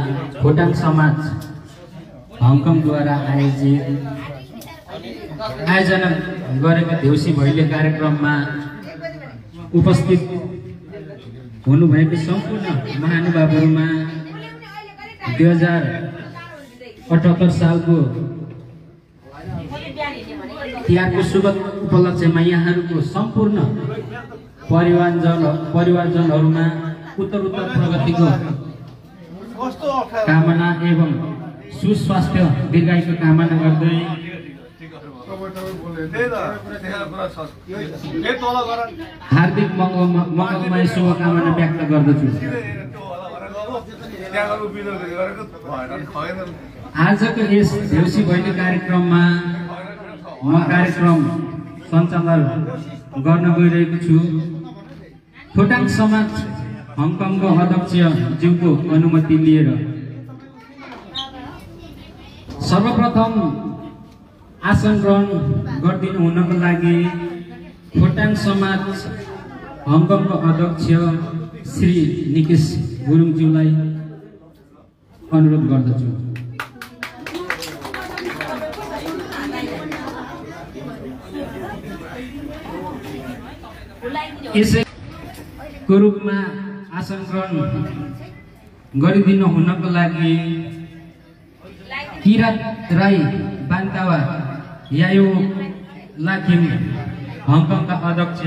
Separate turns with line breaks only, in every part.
खोटाङ समाज हङकङद्वारा आयोजना गरेको देउसी भैले कार्यक्रममा उपस्थित हुनुभएको सम्पूर्ण महानुभावहरुमा 2078 सालको तिहारको शुभ उपलक्ष्यमा यहाँहरूको सम्पूर्ण परिवारजनहरुमा उत्तरोत्तर प्रगतिको कामना एवं सुस्वास्थ्य दीर्घायुको कामना गर्दै हार्दिक मङ्गलमय शुभकामना व्यक्त गर्दछु। आजको यस देउसी भैले कार्यक्रममा म कार्यक्रम सञ्चालन गर्न गइरहेको छु। खोटाङ समाज हङकङको अध्यक्ष ज्यूको अनुमति लिएर सर्वप्रथम आसन ग्रहण गरिदिनु हुनको लागि खोटाङ समाज हङकङको अध्यक्ष श्री निकेश गुरुङज्यूलाई अनुरोध गर्दछु। यसैको रूपमा आसन ग्रहण गरिदिनु हुनको लागि किरात राई बान्तावा यायो लाकिम हङकङका अध्यक्ष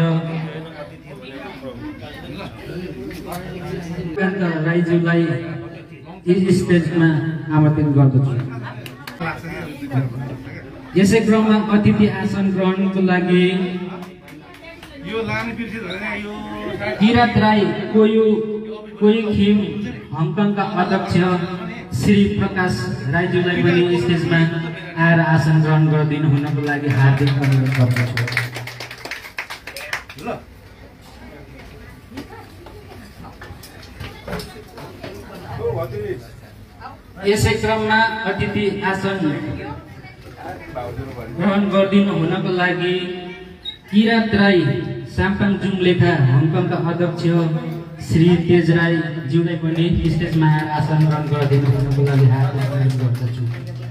राईज्यूलाई स्टेजमा आमन्त्रित गर्दछु। यसै क्रममा अतिथि आसन ग्रहणको लागि किरात राई कोयुखिम हङकङका अध्यक्ष श्री प्रकाश राईज्यूलाई पनि स्टेजमा आएर आसन ग्रहण गरिदिनु हुनको लागि हार्दिक अनुरोध गर्दछु। यसै क्रममा अतिथि आसन ग्रहण गरिदिनु हुनको लागि किरात राई साम्पाङजुङ लेखा हङकङका अध्यक्ष श्री तेज राई ज्यूलाई पनि स्टेजमा आएर आसन ग्रहण गरिदिनु हुनको लागि हार्दिक अनुरोध गर्दछु।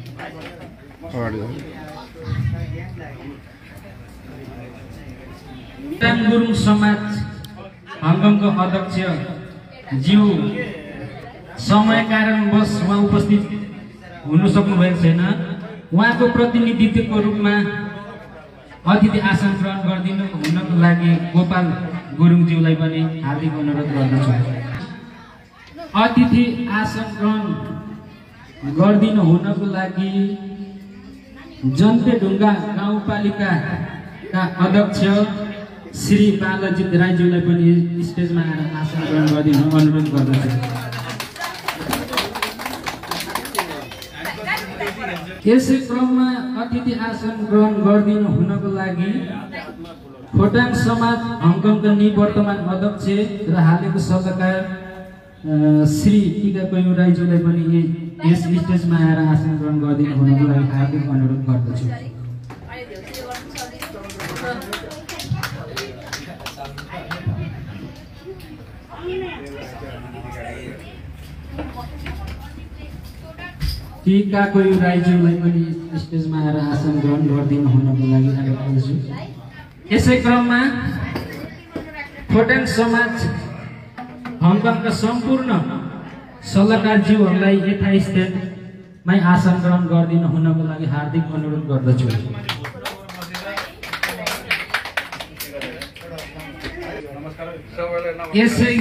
खोटाङ गुरुङ समाज हङकङको अध्यक्ष ज्यू समय कारणवश उहाँ उपस्थित हुन सक्नुभएको छैन। उहाँको प्रतिनिधित्वको रूपमा अतिथि आसन ग्रहण गरिदिनु हुनको लागि गोपाल गुरुङज्यूलाई पनि हार्दिक अनुरोध गर्दछु। अतिथि आसन ग्रहण गरिदिनु हुनको लागि जन्तेढुङ्गा गाउँपालिकाका अध्यक्ष श्री बालजित राईज्यूलाई पनि स्टेजमा आएर आसन ग्रहण गरिदिनु अनुरोध गर्दछु। यसै क्रममा अतिथि आसन ग्रहण गरिदिनु हुनको लागि खोटाङ समाज हङकङका निवर्तमान अध्यक्ष र हालैको सल्लाहकार श्री टिका कोयु राईज्यूलाई पनि यस स्टेजमा आएर आसन ग्रहण गरिदिनु हुनको लागि हार्दिक अनुरोध गर्दछु। टिका कोयु राईज्यूलाई पनि स्टेजमा आएर आसन ग्रहण गरिदिनु हुनको लागि अनुरोध गर्दछु। यसै क्रममा खोटाङ समाज हङकङका सम्पूर्ण सल्लाहकारज्यूहरूलाई यथास्थानमै आसन ग्रहण गरिदिनु हुनको लागि हार्दिक अनुरोध गर्दछु। यसै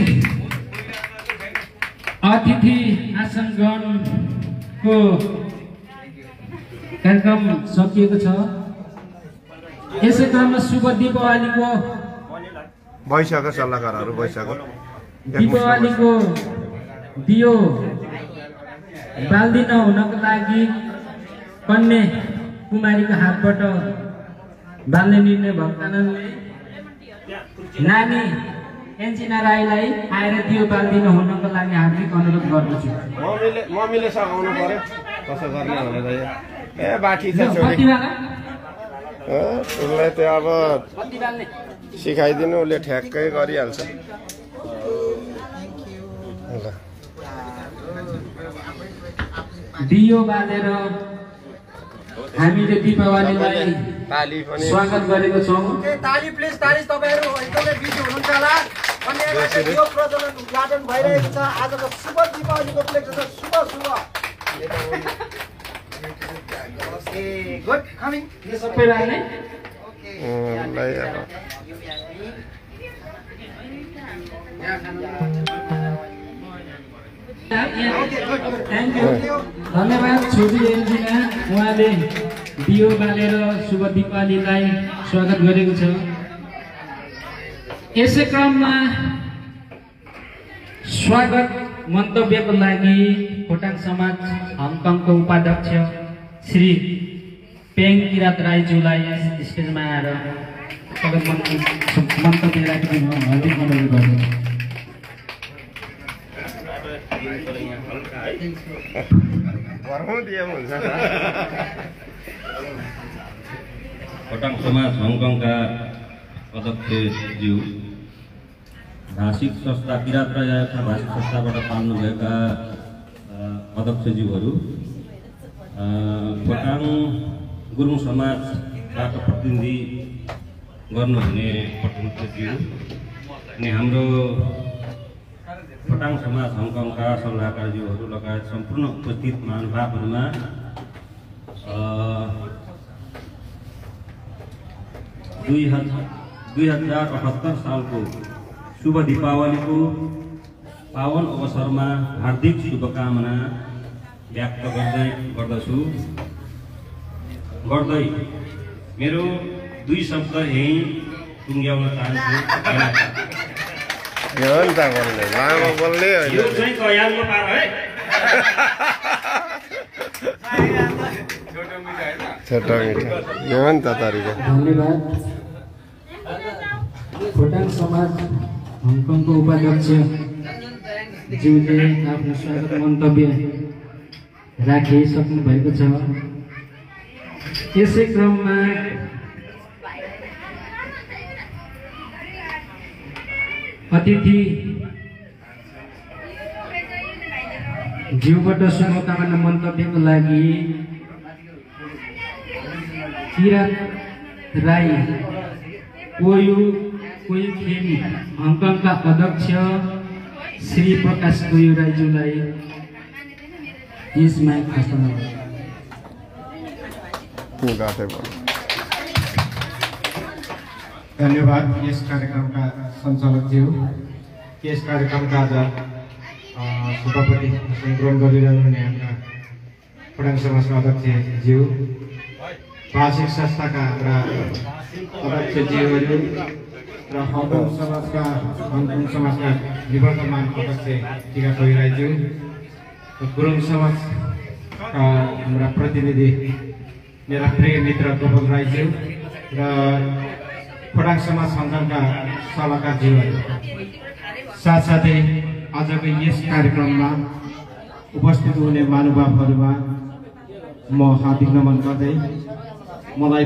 अतिथि आसन ग्रहणको कार्यक्रम सकिएको छ। यसै क्रममा शुभ दीपावलीको
भइसक्यो, सल्लाहकारहरू भइसक्यो।
दीपावलीको दियो बाल्दिन हुनको लागि कन्या कुमारीको हातबाट बाल्ने निर्णय भएको कारणले नानी एन्जिना राईलाई आएर दियो बाल्दिनु हुनको लागि हार्दिक अनुरोध गर्दछु।
मम्मीले सघाउनु पर्यो कसो गर्ने भनेर। ए बाठी छ छोरी, उसलाई त्यो अब सिकाइदिनु, उसले ठ्याक्कै गरिहाल्छ। ल
दियो बालेर हामीले दीपावलीलाई स्वागत गरेको छौँ।
ताली प्लिज, ताली। तपाईहरु एकदमै बिजी हुनुहुन्छ होला। अनि यहाँ दियो प्रज्वलन उद्घाटन भइरहेको छ। आजको शुभ दीपावलीको उपलक्ष्यमा शुभ ओके गुड कमिङ।
यो सबैलाई नै थ्याङ्क यू, धन्यवाद छोरी एन्जिना। उहाँले दियो बालेर शुभ दीपावलीलाई स्वागत गरेको छ। यसै क्रममा स्वागत मन्तव्यको लागि खोटाङ समाज हङकङको उपाध्यक्ष श्री पेङ किरात राईज्यूलाई स्टेजमा आएर स्वागत मन्तव्य राखिदिनु हार्दिक अनुरोध गर्दछु।
खोटाङ समाज हङकङका अध्यक्षज्यू, भाषिक संस्था किरात राई भाषिक संस्थाबाट पाल्नुभएका अध्यक्षज्यूहरू, खोटाङ गुरुङ समाजबाट प्रतिनिधि गर्नुहुने प्रतिनिधिज्यू, अनि हाम्रो खोटाङ समाज हङकङका सल्लाहकारज्यूहरू लगायत सम्पूर्ण उपस्थित महानुभावहरूमा 2078 सालको शुभ दीपावलीको पावन अवसरमा हार्दिक शुभकामना व्यक्त गर्दै मेरो 2 शब्द यही टुङ्ग्याउन चाहन्छु। यो चाहिँ कयालको पार है।
धन्यवाद। खोटाङ समाज हङकङको उपाध्यक्ष ज्यूले आफ्नो स्वागत मन्तव्य राखिसक्नु भएको छ। यसै क्रममा अतिथि ज्यूबाट शुभकामना मन्तव्यको लागि किरात राई कोयुखेनी हङकङका अध्यक्ष श्री प्रकाश कोयु राईज्यूलाई यस माइक हस्तान्तरण।
धन्यवाद यस कार्यक्रमका सञ्चालकज्यू। यस कार्यक्रमका आज सभापति ग्रहण गरिरहनु हुने हाम्रा खोटाङ समाजका अध्यक्षज्यू, भाषिक संस्थाका हाम्रा अध्यक्षज्यूहरू र हङकङ समाजका निवर्तमान अध्यक्ष टिका कोयु राईज्यू, गुरुङ समाजका हाम्रा प्रतिनिधि मेरा प्रिय मित्र गोपाल राईज्यू र खोटाङ समाज हङकङका सल्लाहकारज्यूहरू, साथसाथै आजको यस कार्यक्रममा उपस्थित हुने महानुभावहरूमा म हार्दिक नमन गर्दै मलाई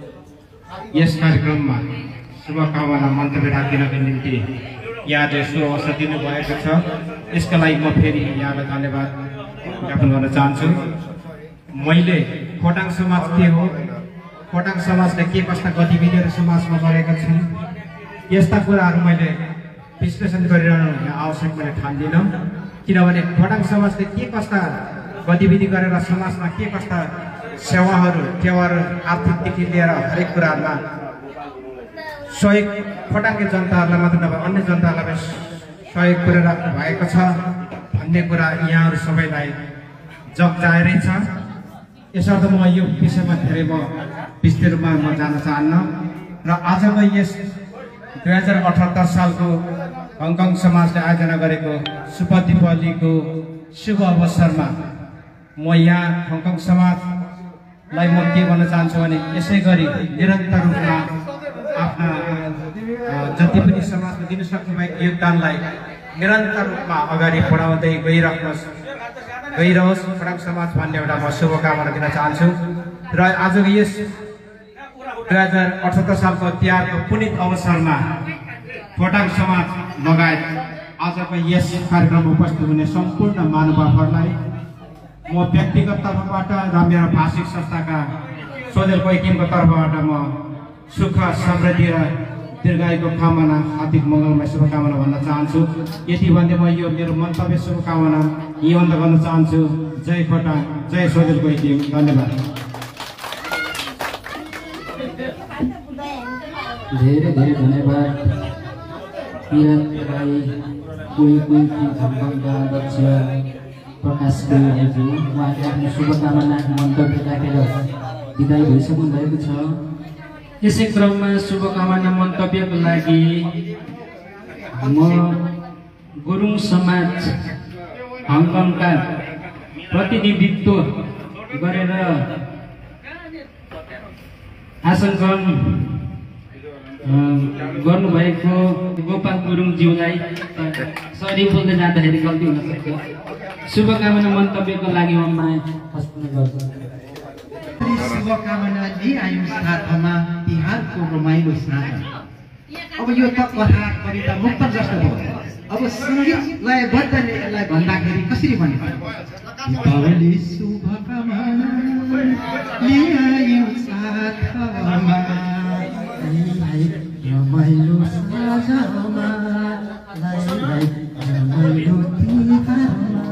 यस कार्यक्रममा शुभकामना मन्तव्य राखिदिनको निम्ति यहाँले सो अवसर दिनुभएको छ। यसका लागि म फेरि यहाँलाई धन्यवाद ज्ञापन गर्न चाहन्छु। मैले खोटाङ समाज के हो, खोटाङ समाजले के कस्ता गतिविधिहरू समाजमा गरेका छन्, यस्ता कुराहरू मैले विश्लेषण गरिरहनु आवश्यक मैले ठान्दिनँ। किनभने खोटाङ समाजले के कस्ता गतिविधि गरेर समाजमा के कस्ता सेवाहरू टेवाहरू आर्थिकदेखि लिएर हरेक कुराहरूमा सहयोग खोटाङके जनताहरूलाई मात्र नभए अन्य जनताहरूलाई पनि सहयोग गरिराख्नु भएको छ भन्ने कुरा यहाँहरू सबैलाई जगजाहेरै छ। यसर्थ म यो विषयमा धेरै विस्तृत रूपमा म जान चाहन्न र आजको यस 2078 सालको हङकङ समाजले आयोजना गरेको शुभ दीपावलीको शुभ अवसरमा म यहाँ हङकङ समाजलाई म के भन्न चाहन्छु भने यसै गरी निरन्तर रूपमा आफ्ना जति पनि समाजमा दिन सक्नुभएको योगदानलाई निरन्तर रूपमा अगाडि बढाउँदै गइरहोस् खोटाङ समाज भन्ने एउटा म शुभकामना दिन चाहन्छु। र आजको यस 2078 सालको तिहारको पुनित अवसरमा खोटाङ समाज लगायत आजको यस कार्यक्रममा उपस्थित हुने सम्पूर्ण महानुभावहरूलाई म व्यक्तिगत तर्फबाट र मेरो भाषिक संस्थाका सोझेल कोइकिमको तर्फबाट म सुख समृद्धि र दीर्घायुको कामना हार्दिक मङ्गलमय शुभकामना भन्न चाहन्छु। यति भन्दै म यो मेरो मन्तव्य शुभकामना यही अन्त गर्न चाहन्छु। जय खोटाङ, जय सोझेल कोइकिम। धन्यवाद।
धेरै धेरै धन्यवाद किरण राई कोइकिम झम्पङका अध्यक्ष प्रकाश कोइराज्यू। उहाँले आफ्नो शुभकामना मन्तव्य राखेर विदाई भइसक्नु भएको छ। यसै क्रममा शुभकामना मन्तव्यको लागि म गुरुङ समाज हङकङका प्रतिनिधित्व गरेर आसन ग्रहण गर्नुभएको गोपाल गुरुङज्यूलाई सरी बोल्दै जाँदाखेरि गल्ती हुन सक्छ। शुभकामना मन्तव्यको लागि म माया हस्तान्तरण गर्छु।
शुभकामना लिई आयौँ साथमा तिहारको रमाइलो साथ। अब यो त कथा कविता मुक्त जस्तो हो। अब सङ्गीतलाई बद्दले यसलाई भन्दाखेरि कसरी भनिन्छ? दीपावली शुभकामना लिई आयौँ साथमा रमाइलो साझमा रमाइलो तिहारमा।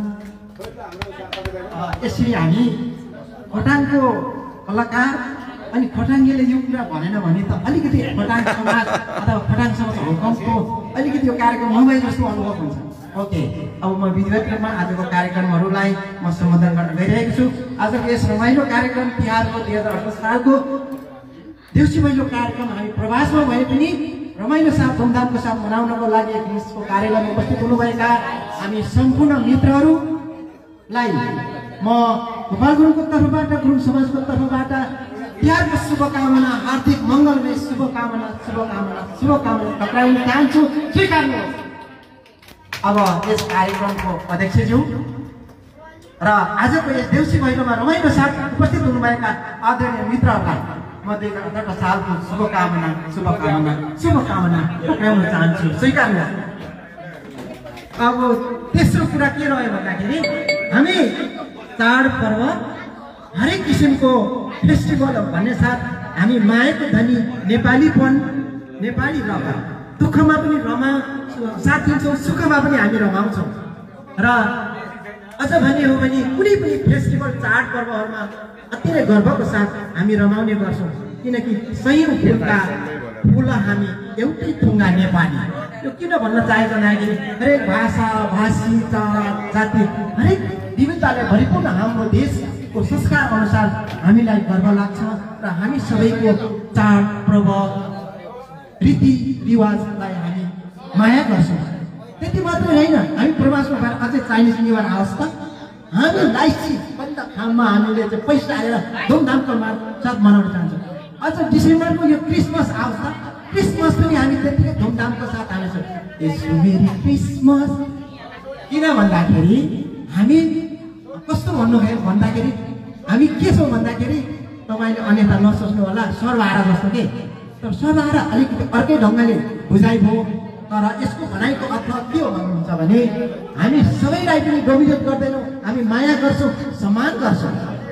यसरी हामी खोटाङको कलाकार अनि खोटाङीले यो कुरा भनेन भने त अलिकति खोटाङ समाज अथवा खोटाङ समाज हङकङको अलिकति यो कार्यक्रम नभए जस्तो अनुभव हुन्छ। ओके, अब म विधिवत रूपमा आजको कार्यक्रमहरूलाई म सम्बोधन गर्न गइरहेको छु। आजको यस रमाइलो कार्यक्रम तिहारको 2018 सालको देउसी भैलो कार्यक्रम हामी प्रवासमा भए पनि रमाइलो साथ धुमधामको साथ मनाउनको लागि यसको कार्यालयमा उपस्थित हुनुभएका हामी सम्पूर्ण मित्रहरूलाई म गोपाल गुरुङको तर्फबाट गुरुङ समाजको तर्फबाट तिहारको शुभकामना हार्दिक मङ्गलमय शुभकामना टक्राउन चाहन्छु। स्वीकार्नुहोस्। अब यस कार्यक्रमको अध्यक्षज्यू र आजको यस देउसी भैलोमा रमाइलो साथ उपस्थित हुनुभएका आदरणीय मित्रहरूलाई म 2018 सालको शुभकामना टक्राउन चाहन्छु। स्वीकार्नुहोस्। अब तेस्रो कुरा के रह्यो भन्दाखेरि हामी चाडपर्व हरेक किसिमको फेस्टिभल भन्ने साथ हामी मायाको धनी नेपालीपन नेपाली रमा दुःखमा पनि साथ दिन्छौँ, सुखमा पनि हामी रमाउँछौँ। र अझ भन्ने हो भने कुनै पनि फेस्टिभल चाडपर्वहरूमा अति नै गर्वको साथ हामी रमाउने गर्छौँ। किनकि सयौँ फुलका फुल हामी एउटै थुङ्गा नेपाली। यो किन भन्न चाहेको भन्दाखेरि हरेक भाषा भाषी जाति हरेक विविधताले भरिपूर्ण हाम्रो देशको संस्कार अनुसार हामीलाई गर्व लाग्छ र हामी सबैको चाड पर्व रीतिरिवाजलाई हामी माया गर्छौँ। त्यति मात्रै होइन, हामी प्रवासमा भएर अझै चाइनिज न्यु इयर आओस् त हामी लाइची बन्द खाममा हामीले चाहिँ पैसा हालेर धुमधामको साथ मनाउन चाहन्छौँ। अझ डिसेम्बरको यो क्रिसमस आओस् त क्रिसमस पनि हामी त्यतिकै धुमधामको साथ हाल्छौँ। यसो मेरी क्रिसमस किन भन्दाखेरि हामी कस्तो भन्नुभयो भन्दाखेरि हामी के छौँ भन्दाखेरि तपाईँले अन्यथा नसोच्नु होला सर्वहारा जस्तो के, तर सर्वहारा अलिकति अर्कै ढङ्गले बुझाइ भयो। तर यसको भनाइको अर्थ के हो भन्नुहुन्छ भने हामी सबैलाई पनि डोमिनेट गर्दैनौँ, हामी माया गर्छौँ, सम्मान गर्छौँ।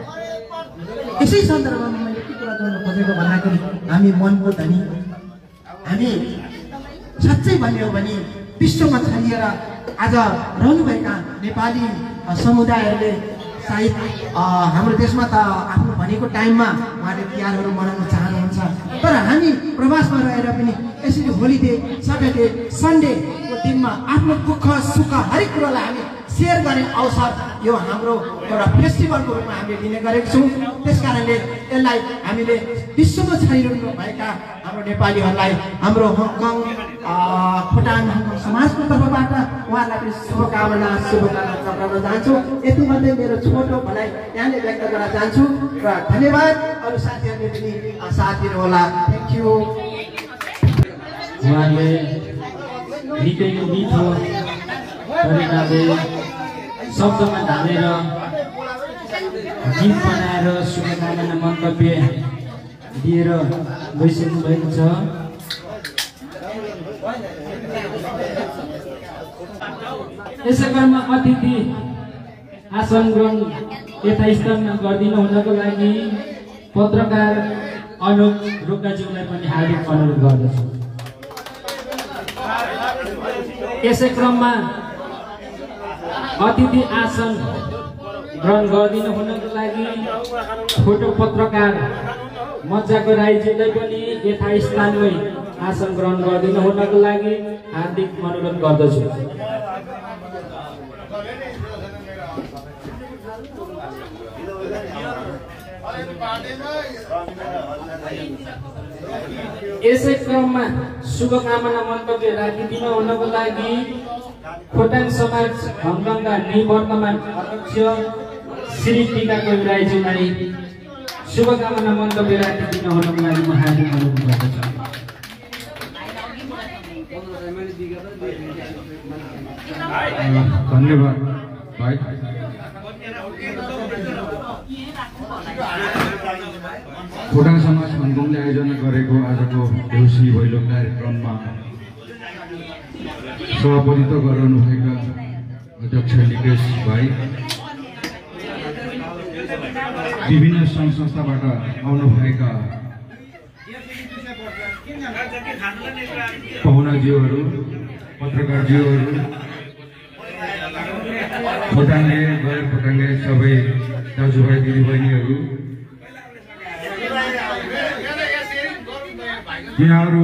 यसै सन्दर्भमा मैले के कुरा जोड्न खोजेको भन्दाखेरि हामी मनको धनी, हामी साँच्चै भन्ने हो भने विश्वमा छरिएर आज रहनुभएका नेपाली समुदायहरूले सायद हाम्रो देशमा त आफ्नो भनेको टाइममा उहाँले तिहारहरू मनाउन चाहनुहुन्छ, तर हामी प्रवासमा रहेर पनि यसरी होलिडे सटरडे सन्डेको दिनमा आफ्नो दुःख सुख हरेक कुरालाई हामी सेयर गर्ने अवसर यो हाम्रो एउटा फेस्टिभलको रूपमा हामीले लिने गरेको छौँ। त्यस कारणले यसलाई हामीले विश्वमा छरिरहनु भएका हाम्रो नेपालीहरूलाई हाम्रो हङकङ खोटाङ समाजको तर्फबाट उहाँलाई पनि शुभकामना टक्राउन चाहन्छु। यति भन्दै मेरो छोटो भनाइ यहाँले व्यक्त गर्न चाहन्छु र धन्यवाद। अरू साथीहरूले पनि साथ दिनुहोला। Thank you.
उहाँले निकै मिठो तरिकाले शब्दमा ढालेर गीत बनाएर शुभकामना मन्तव्य दिएर गइसक्नु भएको छ। यसै क्रममा अतिथि आसन ग्रहण यथास्थानमा गरिदिनु हुनको लागि पत्रकार अनुप रोकाज्यूलाई पनि हार्दिक अनुरोध गर्दछु। यसै क्रममा अतिथि आसन ग्रहण गरिदिनु हुनको लागि फोटो पत्रकार मज्जाको राईज्यूलाई पनि यथास्थानमै आसन ग्रहण गरिदिनु हुनको लागि हार्दिक अनुरोध गर्दछु। यसै क्रममा शुभकामना मन्तव्य राखिदिनु हुनको लागि खोटाङ समाज हङकङका निवर्तमान अध्यक्ष श्री टीका कोइराईज्यूलाई शुभकामना मन्तव्य राखिदिनु हुनको लागि म हार्दिक अनुरोध गर्दछु।
धन्यवाद भाइ। खोटाङ समाज हङकङले आयोजना गरेको आजको देउसी भैलो कार्यक्रममा सभापतित्व गराउनुभएका अध्यक्ष निकेश भाइ, विभिन्न सङ्घ संस्थाबाट आउनुभएका पाहुनाज्यूहरू, पत्रकारज्यूहरू, खोटाङले गैर खोटाङले सबै दाजुभाइ दिदीबहिनीहरू, यहाँहरू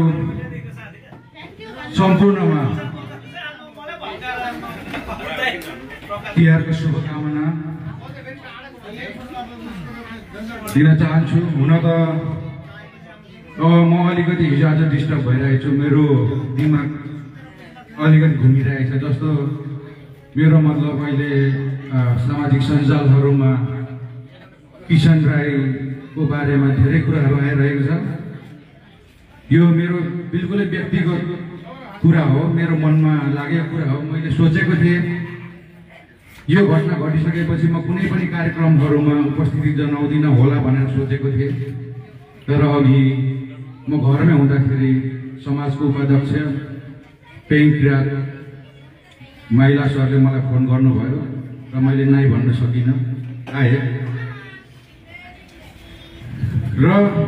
सम्पूर्णमा तिहारको शुभकामना दिन चाहन्छु। हुन त म अलिकति हिजो आज डिस्टर्ब भइरहेको छु, मेरो दिमाग अलिकति घुमिरहेको छ। जस्तो मेरो मतलब अहिले सामाजिक सञ्जालहरूमा किशन राईको बारेमा धेरै कुराहरू आइरहेको छ। यो मेरो बिल्कुलै व्यक्तिगत कुरा हो, मेरो मनमा लागेको कुरा हो। मैले सोचेको थिएँ यो घटना घटिसकेपछि म कुनै पनि कार्यक्रमहरूमा उपस्थिति जनाउँदिनँ होला भनेर सोचेको थिएँ। तर अघि म घरमै हुँदाखेरि समाजको उपाध्यक्ष पेङ किरात माइला सरले मलाई फोन गर्नुभयो र मैले नाइ भन्न सकिनँ, आएँ। र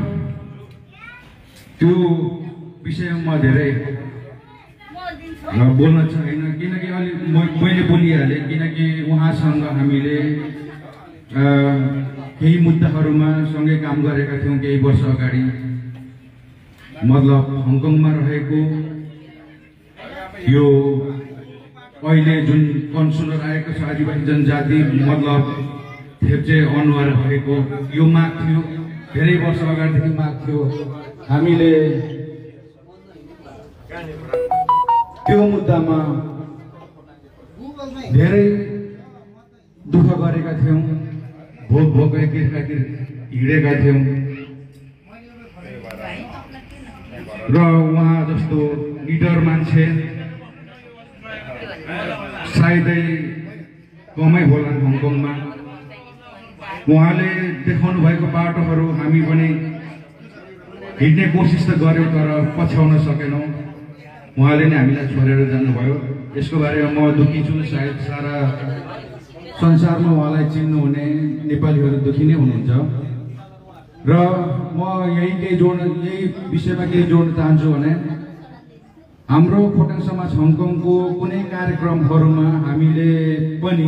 त्यो विषयमा म धेरै बोल्न छैन, किनकि अलिक मैले बोलिहालेँ। किनकि उहाँसँग हामीले केही मुद्दाहरूमा सँगै काम गरेका थियौँ केही वर्ष अगाडि। मतलब हङकङमा रहेको यो अहिले जुन कन्सुलर आएको छ आदिवासी जनजाति, मतलब थेप्चे अनुहार भएको यो माग थियो, धेरै वर्ष अगाडिदेखि माग थियो। हामीले त्यो मुद्दामा धेरै दुःख गरेका थियौँ, भोक एकिर हिँडेका थियौँ। र उहाँ जस्तो लिडर मान्छे सायदै कमै होला हङकङमा। उहाँले देखाउनु भएको बाटोहरू हामी पनि हिँड्ने कोसिस त गऱ्यौँ, तर पछ्याउन सकेनौँ। उहाँले नै हामीलाई छोडेर जानुभयो। यसको बारेमा म दुःखी छु। सायद सारा संसारमा उहाँलाई चिन्नुहुने नेपालीहरू दुःखी नै हुनुहुन्छ। र म यही विषयमा केही जोड्न चाहन्छु भने हाम्रो खोटाङ समाज हङकङको कुनै कार्यक्रमहरूमा हामीले पनि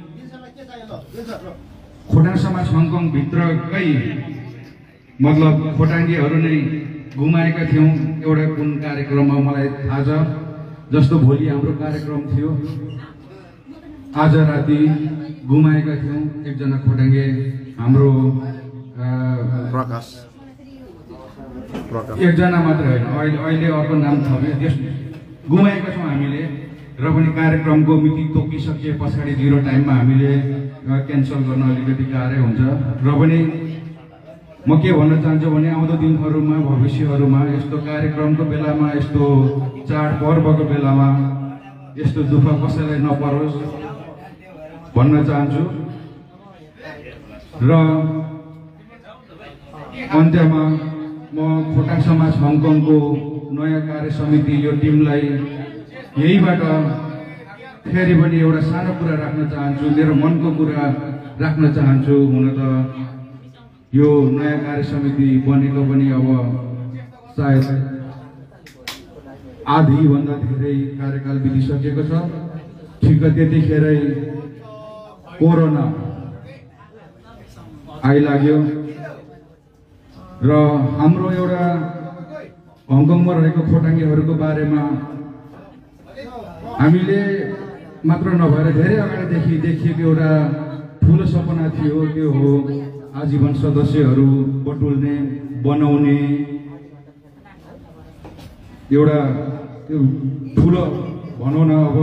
खोटाङ समाज हङकङभित्रकै मतलब खोटाङ्गेहरू नै गुमाएका थियौँ। एउटा कुन कार्यक्रममा मलाई थाहा छ, जस्तो भोलि हाम्रो कार्यक्रम थियो, आज राति गुमाएका थियौँ एकजना खोटाङ्गे हाम्रो
प्रकाश
एकजना मात्र होइन, अहिले अर्को नाम थप्यो, त्यस गुमाएका छौँ हामीले। र पनि कार्यक्रमको मिति तोकिसके पछाडि 0 टाइममा हामीले क्यान्सल गर्न अलिकति गाह्रै हुन्छ। र पनि म के भन्न चाहन्छु भने आउँदो दिनहरूमा भविष्यहरूमा यस्तो कार्यक्रमको बेलामा, यस्तो चाडपर्वको बेलामा यस्तो दुःख कसैलाई नपरोस् भन्न चाहन्छु। र अन्त्यमा म खोटाङ समाज हङकङको नयाँ कार्य समिति यो टिमलाई यहीबाट फेरि पनि एउटा सानो कुरा राख्न चाहन्छु, मेरो मनको कुरा राख्न चाहन्छु। हुन त यो नयाँ कार्य समिति बनेको पनि अब सायद आधीभन्दा धेरै कार्यकाल बितिसकेको छ। ठिक त्यतिखेरै कोरोना आइलाग्यो र हाम्रो एउटा हङकङमा रहेको खोटाङ्गेहरूको बारेमा हामीले मात्र नभएर धेरै अगाडिदेखि देखिएको एउटा ठुलो सपना थियो, त्यो हो आजीवन सदस्यहरू बटुल्ने बनाउने एउटा त्यो ठुलो भनौँ न। अब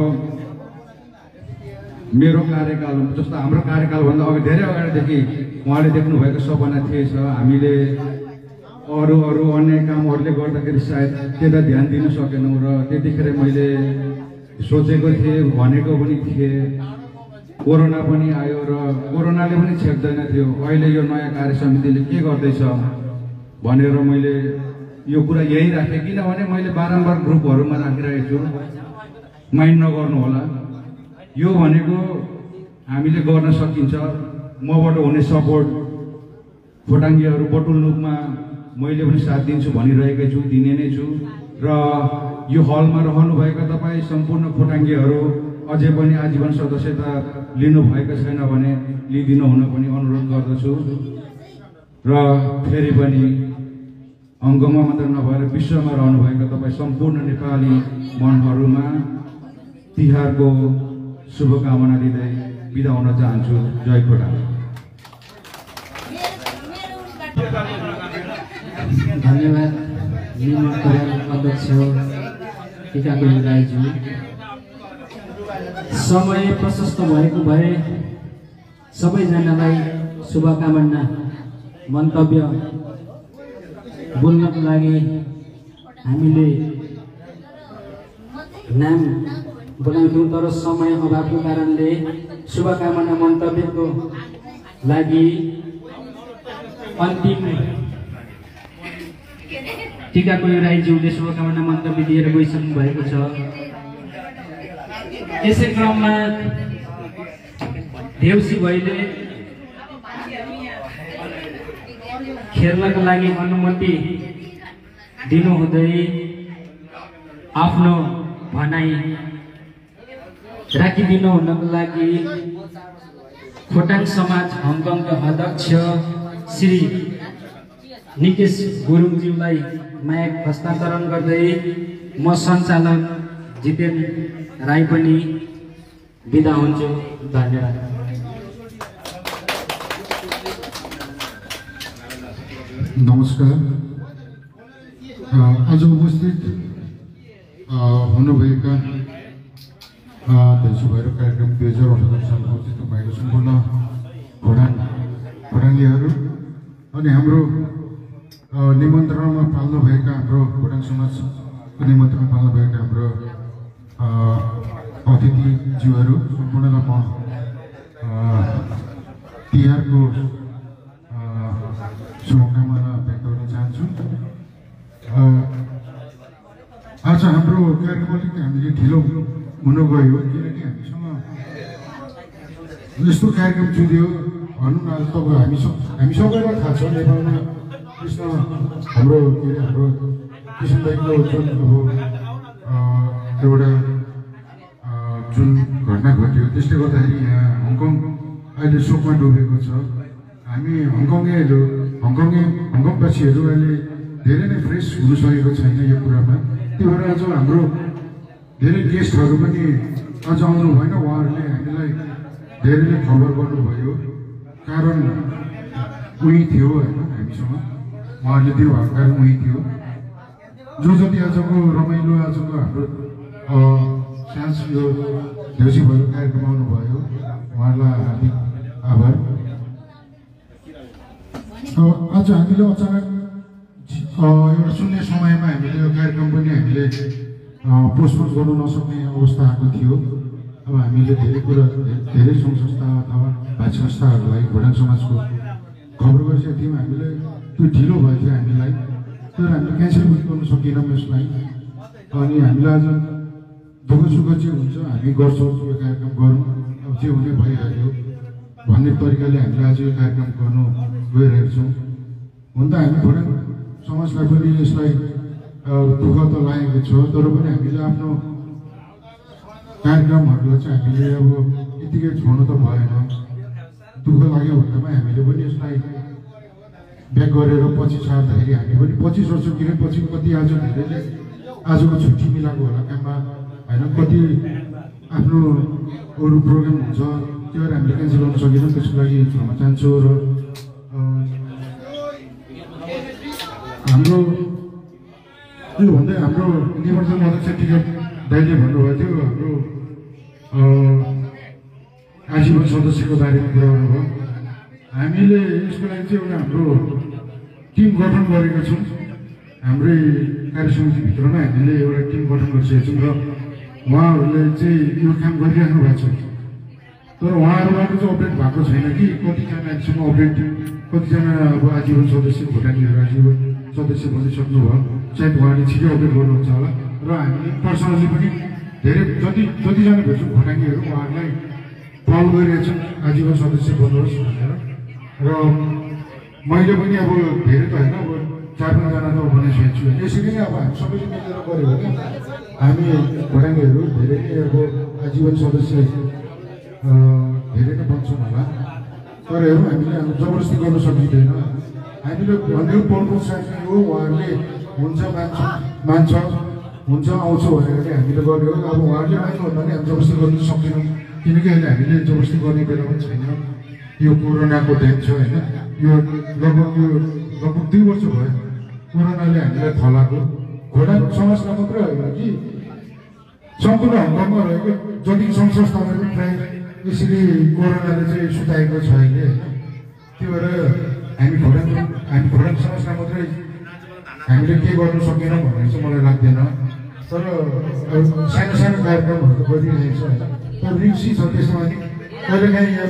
मेरो कार्यकाल जस्तो हाम्रो कार्यकालभन्दा अघि धेरै अगाडिदेखि उहाँले देख्नुभएको सपना थिएछ। हामीले अरू अन्य कामहरूले गर्दाखेरि सायद त्यता ध्यान दिन सकेनौँ र त्यतिखेर मैले सोचेको थिएँ, भनेको पनि थिएँ। कोरोना पनि आयो र कोरोनाले पनि छेक्दैन थियो। अहिले यो नयाँ कार्य समितिले के गर्दैछ भनेर मैले यो कुरा यही राखेँ, किनभने मैले बारम्बार ग्रुपहरूमा राखिरहेको छु, माइन्ड नगर्नु होला। यो भनेको हामीले गर्न सकिन्छ। मबाट हुने सपोर्ट खोटाङ्गेहरू बटुल्नुमा मैले पनि साथ दिन्छु भनिरहेकै छु, दिने नै छु। र यो हलमा रहनुभएका तपाईँ सम्पूर्ण खोटाङ्गेहरू अझै पनि आजीवन सदस्यता लिनुभएको छैन भने लिइदिनु हुन पनि अनुरोध गर्दछु। र फेरि पनि हङकङमा मात्र नभएर विश्वमा रहनुभएका तपाईँ सम्पूर्ण नेपाली मनहरूमा तिहारको शुभकामना दिँदै बिदा हुन चाहन्छु। जय खोटाङ।
धन्यवाद निर्माण कार्यालय अध्यक्ष टिकागुरुङ राईज्यू। समय प्रशस्त भएको भए सबैजनालाई शुभकामना मन्तव्य बोल्नको लागि हामीले नाम बोलाउँथ्यौँ, तर समय अभावको कारणले शुभकामना मन्तव्यको लागि अन्तिम टिकागुरुङ राईज्यूले शुभकामना मन्तव्य दिएर गइसक्नु भएको छ। यसै क्रममा देउसी भैले खेल्नको लागि अनुमति दिनुहुँदै आफ्नो भनाइ राखिदिनु हुनको लागि खोटाङ समाज हङकङका अध्यक्ष श्री निकेश गुरुङज्यूलाई माइक हस्तान्तरण गर्दै म सञ्चालक जितेन राई पनि बिदा हुन्छु। धन्यवाद।
नमस्कार। आज उपस्थित हुनुभएका देउसी भैरव कार्यक्रम 2078 सालमा औचित्य भएको सम्पूर्ण खोटाङ्गेहरू अनि हाम्रो निमन्त्रणमा पाल्नुभएका हाम्रो खोटाङ समाजको निमन्त्रण पाल्नुभएका हाम्रो अतिथिज्यूहरू सम्पूर्णलाई म तिहारको शुभकामना व्यक्त गर्न चाहन्छु। आज हाम्रो कार्यक्रम अलिकति हामीले ढिलो हुन गयो, किनकि हामीसँग यस्तो कार्यक्रम जुट्यो भनौँ न। तपाईँ हामी सबैलाई थाहा छ नेपालमा कृष्ण हाम्रो के अरे हाम्रो कृष्ण दाइको जुन अब एउटा जुन घटना घट्यो त्यसले गर्दाखेरि यहाँ हङकङ अहिले शोकमा डुबेको छ। हामी हङकङवासीहरू अहिले धेरै नै फ्रेस हुन सकेको छैन यो कुरामा। त्यो भएर आज हाम्रो धेरै गेस्टहरू पनि आज आउनु भएन। उहाँहरूले हामीलाई धेरैले खबर गर्नुभयो, कारण उही थियो होइन हामीसँग, उहाँहरूले दिनुभएको कारण उही थियो। जो जति आजको रमाइलो आजको हाम्रो साँझ यो देउसी भैरव कार्यक्रम आउनुभयो उहाँहरूलाई हार्दिक आभार। आज हामीले अचानक एउटा शून्य समयमा हामीले यो कार्यक्रम पनि हामीले पोस्टपोन गर्नु नसक्ने अवस्था आएको थियो। अब हामीले धेरै सङ्घ संस्था अथवा भाइ संस्थाहरूलाई खोटाङ समाजको खबर गरिसकेको थियौँ। हामीलाई त्यो ढिलो भएको थियो हामीलाई, तर हामीले क्यान्सल पनि गर्न सकेनौँ यसलाई। अनि हामीलाई आज दुःख सुख चाहिँ हुन्छ हामी गर्छौँ यो कार्यक्रम गरौँ अब जे हुने भइहाल्यो भन्ने तरिकाले हामीले आज यो कार्यक्रम गर्नु गइरहेको छौँ। हुन त हामी खोटाङ समाजलाई पनि यसलाई दुःख त लागेको छ, तर पनि हामीले आफ्नो कार्यक्रमहरूलाई चाहिँ हामीले अब यतिकै छोड्नु त भएन। दुःख लाग्यो भन्दामा हामीले पनि यसलाई ब्याक गरेर पछि सार्दाखेरि हामी पनि 25 वर्ष किन पछि कति आज धेरैले आजको छुट्टी मिलाएको होला काममा होइन, कति आफ्नो अरू प्रोग्राम हुन्छ त्यो भएर हामीले क्यान्सल गर्न सकेनौँ। त्यसको लागि क्षमा चाहन्छु। र हाम्रो यो भन्दै हाम्रो निवर्तन अध्यक्ष टिकट दाइले भन्नुभएको थियो हाम्रो आजीवन सदस्यको बारेमा कुरा गर्नुभयो। हामीले यसको लागि चाहिँ एउटा हाम्रो टिम गठन गरेका छौँ। हाम्रै कार्य समितिभित्रमा हामीले एउटा टिम गठन गरिसकेका छौँ र उहाँहरूले चाहिँ यो काम गरिराख्नु भएको छ। तर उहाँहरूबाट चाहिँ अपडेट भएको छैन कि कतिजना अहिलेसम्म अपडेट, कतिजना अब आजीवन सदस्य भोटाङीहरू आजीवन सदस्य बनिसक्नुभयो, सायद उहाँले छिटो अपडेट गर्नुहुन्छ होला। र हामीले पर्सनली पनि धेरै जतिजना भेट्छौँ भोटाङीहरू उहाँहरूलाई कल गरिरहेको छौँ आजीवन सदस्य बन्नुहोस् भनेर। र मैले पनि अब धेरै त होइन, अब 4-5जना त बनाइसकेको छु। यसरी नै अब हामी सबैले मिलेर गऱ्यो भने हामी भोटाङीहरू धेरै नै अब आजीवन सदस्य धेरै नै बन्छौँ होला। तर हेरौँ, हामीले अब जबरजस्ती गर्न सकिँदैन। हामीले भनेको पढ्नु सक्ने हो, उहाँहरूले हुन्छ मान्छ हुन्छ आउँछु भनेर चाहिँ हामीले गर्यो। अब उहाँहरूले आउनु भन्दा हामी जबरजस्ती गर्नु सक्दैनौँ, किनकि अहिले हामीले जबरजस्ती गर्ने बेला पनि छैन। यो कोरोनाको टाइम छ होइन, यो लगभग 2 वर्ष भयो कोरोनाले हामीलाई थलाएको। खोटाङ समाजमा मात्रै होइन कि सम्पूर्ण हङकङमा रहेको जति सङ्घ संस्थाहरू पनि प्रायः यसरी कोरोनाले चाहिँ सुताएको छ अहिले होइन। त्यो भएर हामी खोटाङ समाजमा मात्रै हामीले के गर्नु सकेनौँ भन्ने चाहिँ मलाई लाग्दैन। तर सानो सानो कार्यक्रमहरू त गरिरहेको छ होइन। तर रिक्सी छ त्यसमा नि कहिलेकाहीँ अब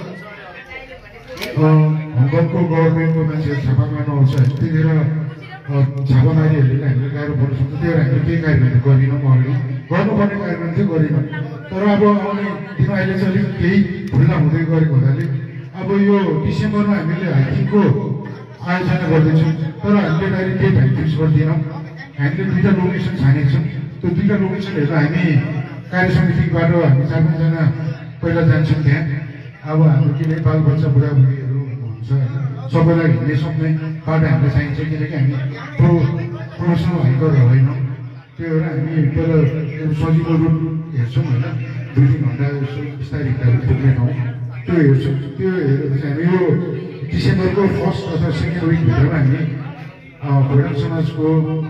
हङकङको गभर्मेन्टको मान्छेहरू छापा मार्न आउँछ होइन, त्यतिखेर छापामारीहरूले हामीले गाह्रो पर्न सक्छ। त्यही भएर हामीले केही कार्यक्रमहरू गरेनौँ, अगाडि गर्नुपर्ने कार्यक्रम चाहिँ गरेनौँ। तर अब आउने दिन अहिले चाहिँ अलिक केही खुल्ला हुँदै गरेको हुनाले अब यो डिसेम्बरमा हामीले हाइकिङको आयोजना गर्दैछौँ। तर हामीले डाइरेक्ट डेट हामी फिक्स गर्दैनौँ। हामीले 2टा लोकेसन छानेको छौँ। त्यो 2टा लोकेसनहरू हामी कार्य समितिबाट हामी 4-5जना पहिला जान्छौँ त्यहाँ। अब हाम्रो के नेपाल बच्चा बुढाबुढीहरू हुन्छ होइन, सबैलाई हिँड्ने सक्ने बाटो हामीलाई चाहिन्छ, किनकि हामी प्रोफेसनल हाइकर होइनौँ। त्यो भएर हामी पहिला सजिलो रुट हेर्छौँ होइन, 2-3 घन्टा यसो बिस्तारै पुग्ने ठाउँ त्यो हेर्छौँ। त्यो हेरेर चाहिँ हामी यो डिसेम्बरको 1st अथवा 2nd विकभित्रमा हामी खोटाङ समाजको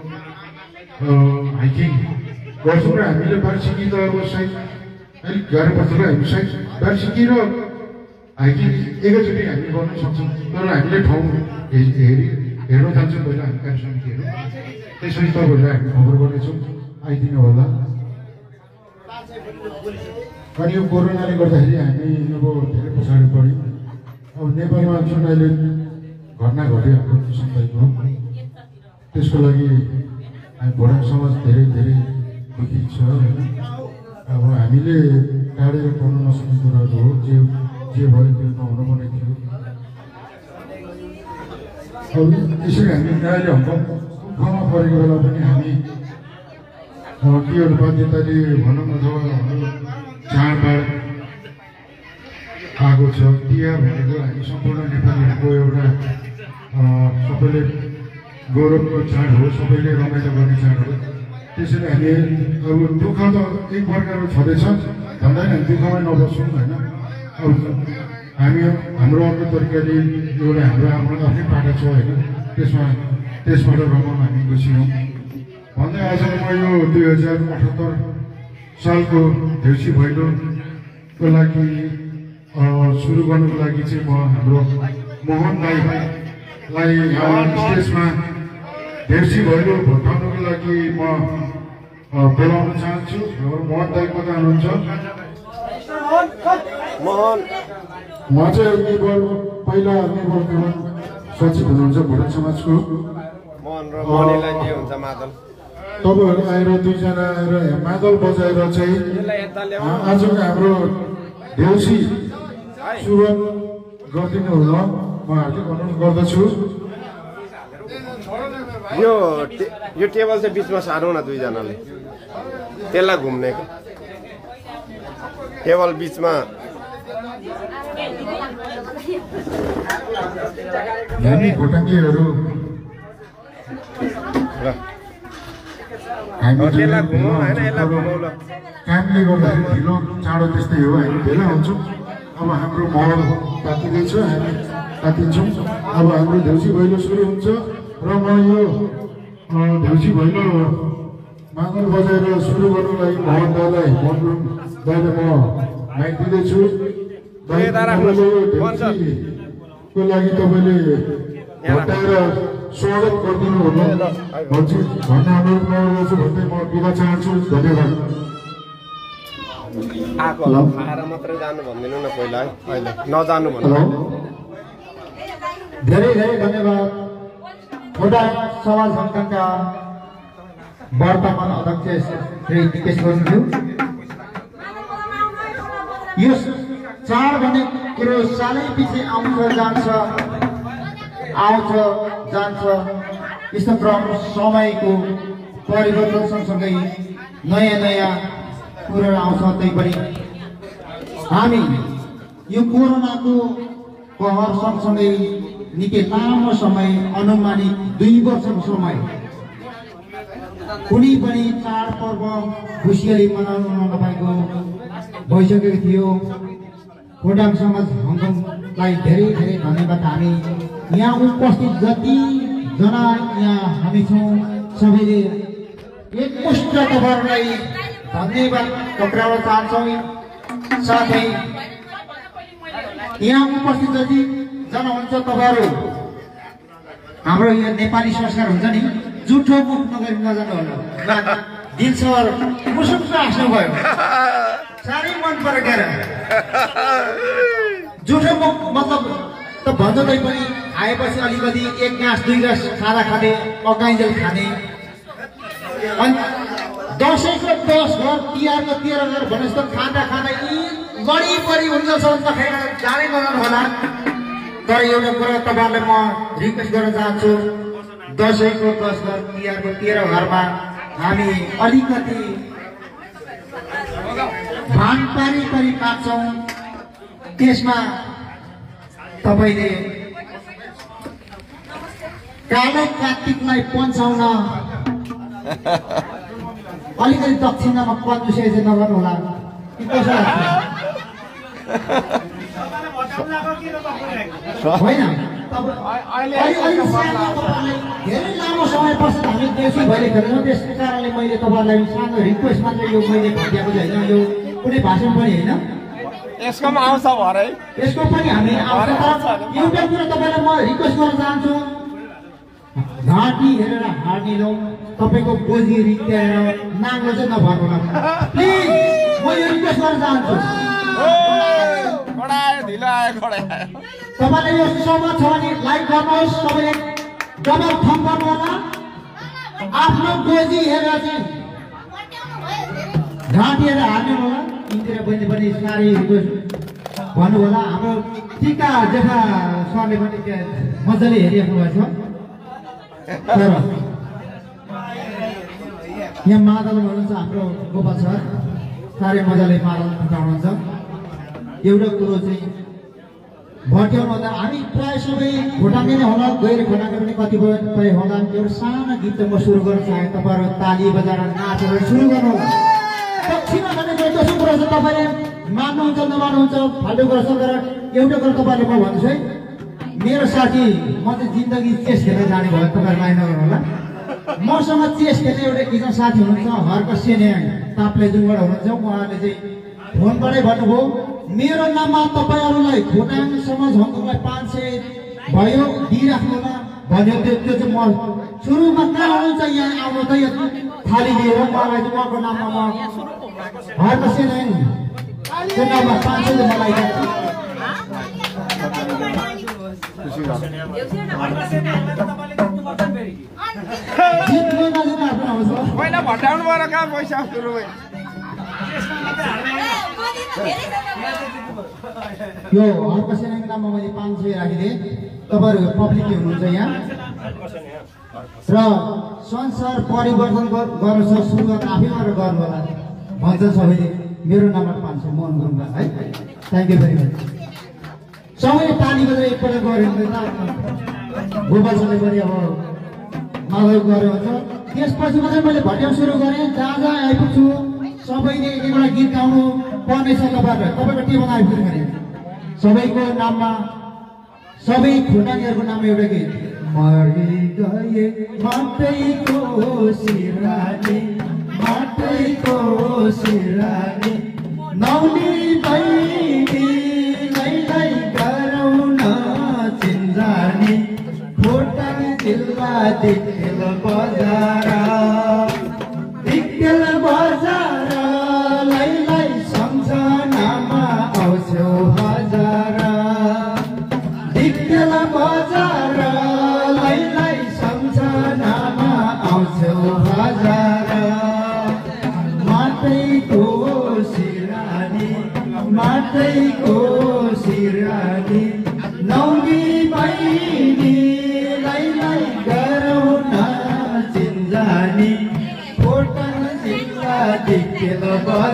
हाइकिङ गर्छौँ। र हामीले बार्सिकी त अब सायद अलिक गाह्रो पर्छ र हामी सायद बार्सिकी र हाइकिङ एकैचोटि हामी गर्न सक्छौँ। तर हामीले ठाउँ हेर्न जान्छौँ पहिला हामी कार्य समितिहरू, त्यसपछि तपाईँहरूलाई हामी खबर गर्नेछौँ, आइदिनु होला। अनि यो कोरोनाले गर्दाखेरि हामी अब धेरै पछाडि पऱ्यौँ। अब नेपालमा जुन अहिले घटना घट्यो हाम्रो समुदायको, त्यसको लागि हामी भोटाङ समाज धेरै धेरै दुखित छ होइन। अब हामीले टाढेर पढ्न नसक्ने कुराहरू हो, जे भयो त्यो नहुनु पर्ने थियो। अब यसरी हामी अहिले हङकङमा परेको बेला पनि हामी के एउटा बाध्यताले भनौँ अथवा हाम्रो चाडबाड आएको छ। तिहार भनेको हामी सम्पूर्ण नेपालीहरूको एउटा सबैले गौरवको चाड हो, सबैले रमाइलो गर्ने चाड हो। त्यसरी हामी अब दुःख त एक प्रकारको छँदैछ, भन्दा हामी दुःखमै नबस्छौँ होइन। अब हामी हाम्रो अर्को तरिकाले एउटा हाम्रो आफ्नो आफ्नै पाटा छ होइन, त्यसबाट रमाउन हामी गइसक्यौँ भन्दै आज म यो 2078 सालको देउसी भैलोको लागि सुरु गर्नुको लागि चाहिँ म हाम्रो मोहन दाईलाई स्टेजमा देउसी भैलो भटाउनुको लागि म बोलाउन चाहन्छु। मोहन दाई कता हुनुहुन्छ? उहाँ चाहिँ पहिला नेपालको सचिव हुनुहुन्छ भोटाङ समाजको। तपाईँहरू आएर दुईजना आएर मादल बजाएर चाहिँ आजको हाम्रो देउसी सुरुवात गरिदिनु हुन म हार्दिक अनुरोध गर्दछु।
यो टेबल चाहिँ बिचमा सारौँ न दुईजनाले, त्यसलाई घुम्ने टेबल बिचमा।
हामी भुटाङ्गीहरू कामले गर्दाखेरि ढिलो चाँडो त्यस्तै हो, हामी भेला हुन्छौँ। अब हाम्रो महल तातिँदैछ, हामी तातिन्छौँ। अब हाम्रो देउसी भैलो सुरु हुन्छ र म यो देउसी भैलो मादल बजाएर सुरु गर्नु लागि मोहन दाईलाई म माइक दिँदैछु। देउसीको लागि तपाईँले हटाएर स्वागत गरिदिनु हुन भन्ने अनुरोध गर्छु भन्दै म बिदा चाहन्छु। धन्यवाद।
खाएर मात्रै जानु भन्दिनु न पहिला, अहिले नजानु भन्नु।
धेरै धेरै धन्यवाद। खोटाङ समाज सङ्घका वर्तमान अध्यक्ष श्री निकेश गुरुङज्यू। यो चाड भन्ने कुरो सालै पछि आउँछ जान्छ यस्तो क्रम समयको परिवर्तन सँगसँगै नयाँ नयाँ कुरो आउँछ। तैपनि हामी यो कोरोनाको कहर सँगसँगै निकै लामो समय, अनुमानित 2 वर्षको समय कुनै पनि चाडपर्व खुसियाली मनाउन नपाएको भइसकेको थियो। खोटाङ समाज हङकङलाई धेरै धेरै धन्यवाद। हामी यहाँ उपस्थित जतिजना यहाँ हामी छौँ सबैले एकमुष्ट तपाईँहरूलाई धन्यवाद टक्राउन चाहन्छौँ। साथै यहाँ उपस्थित जतिजना हुन्छ तपाईँहरू, हाम्रो यो नेपाली संस्कार हुन्छ नि, जुठो मुख नगरी नजानु होला। दिलसर मुसुक्क हाँस्नुभयो, साह्रै मन परेको। जुठो मुख मतलब त भन्छ पनि खाएपछि अलिकति 1 गाँस 2 गाँस खाँदा अगाइन्जेल खाने। अनि दसैँको 10 घर, तिहारको 13 घर भने जस्तो खाँदा यी बढी हुन्छसम्म त खाएर जानै नजानु होला। तर एउटा कुरा तपाईँहरूलाई म रिक्वेस्ट गर्न चाहन्छु, दसैँको 10 घर, तिहारको 13 घरमा हामी अलिकति भान पारी पाक्छौँ। त्यसमा तपाईँले कालो कार्तिकलाई पन्छाउन अलिकति दक्षिणामा कन्जुसिया चाहिँ नगर्नु होला। होइन, धेरै लामो समय पश्चात हामी देउसी भैलो खेल्छौँ। त्यसै कारणले मैले तपाईँहरूलाई सानो रिक्वेस्ट मात्रै यो मैले भनिदिएको छैन, यो कुनै भाषण पनि होइन।
यसकोमा आउँछ भरे,
यसको पनि हामी आउँछ। एउटा कुरा तपाईँलाई म रिक्वेस्ट गर्न चाहन्छु, घाँटी हेरेर हार्नी लौ, तपाईँको गोजी रित्याएर नाङ्लो चाहिँ नभर्नु होला प्लिज। म यो रिक्वेस्ट गर्न चाहन्छु। तपाईँले यो सहमत छ भने लाइक गर्नुहोस्, तपाईँले डबल थम्प गर्नु होला। आफ्नो गोजी हेरेर चाहिँ घाँटी हेरेर हार्नु होला। यिनीतिर बहिनी पनि साह्रै भन्नु होला। हाम्रो टिका जेठा सरले पनि त्यहाँ मजाले हेरिराख्नु भएको छ। यहाँ मादल भन्नुहुन्छ हाम्रो गोपाल सर, साह्रै मजाले मादल फुटाउनुहुन्छ। एउटा कुरो चाहिँ भट्याउनु हुँदा हामी प्रायः सबै खोटाङै नै होला, गैर खोटाङै पनि कतिपय होला। एउटा सानो गीत म सुरु गर्न चाहे, तपाईँहरू ताली बजाएर नाचेर सुरु गर्नु होला। दक्षिणा भनेको दोस्रो कुरा छ, तपाईँले मान्नुहुन्छ नमान्नुहुन्छ फाल्टो कुरा छ। तर एउटा कुरा तपाईँहरूले म भन्छु है, मेरो साथी म चाहिँ जिन्दगी चेस खेल्न जाने भयो, तपाईँहरू माया नगर्नु होला। मसँग चेस खेल्ने एउटा एकजना साथी हुनुहुन्छ, हर्क सेन्याङ ताप्लेजुङबाट हुनुहुन्छ। उहाँले चाहिँ फोनबाटै भन्नुभयो, मेरो नाममा तपाईँहरूलाई खोटाङ समाज हङकङलाई 500 भयो दिइराख्नु होला भन्यो। त्यो चाहिँ म सुरुमा कहाँ हुनुहुन्छ यहाँ आउनु त थाली लिएर मलाई चाहिँ उहाँको नाममा म हर्क सेन्याङको नाममा 500 मलाई
खुसी गर्छ
जित्नु नजित्नु आफ्नो आउँछ
पहिला भट्टाउनु पर्यो कहाँ पैसा सुरुमै
यो अर्को सेनाको नाममा मैले 500 राखिदिएँ तपाईँहरू पब्लिक हुनुहुन्छ यहाँ र संसार परिवर्तन गर्नु छ सुरुवात आफै गरेर गर्नु होला भन्छ सबैले मेरो नम्बर 500 मोहन गुरुङ है थ्याङ्क यू भेरी मच सबैले ताली बजेर एकपल्ट गऱ्यो भने त गोपालसँगले पनि अब माधव गऱ्यो भन्छ त्यसपछि मात्रै मैले भट्याउन सुरु गरेँ जहाँ जहाँ आइपुग्छु सबैले एक एउटा गीत गाउनु पर्नेछ तपाईँको टेबल आइपुग्नु भने सबैको नाममा सबै खुर्नानीहरूको नाममा एउटा गीत मरि गए माटैको सिरानी नौनी बहिनीलाई गरौँ न चिन्जानी खोटाङ जिल्ला दिक्तेल बजार लाई सम्झनामा आउँछौ हजार दिक्तेल बजार लाई सम्झनामा आउँछौ हजार माटैको सिरानी नौनी बहिनीलाई गरौँ न चिन्जानी खोटाङ जिल्ला दिक्तेल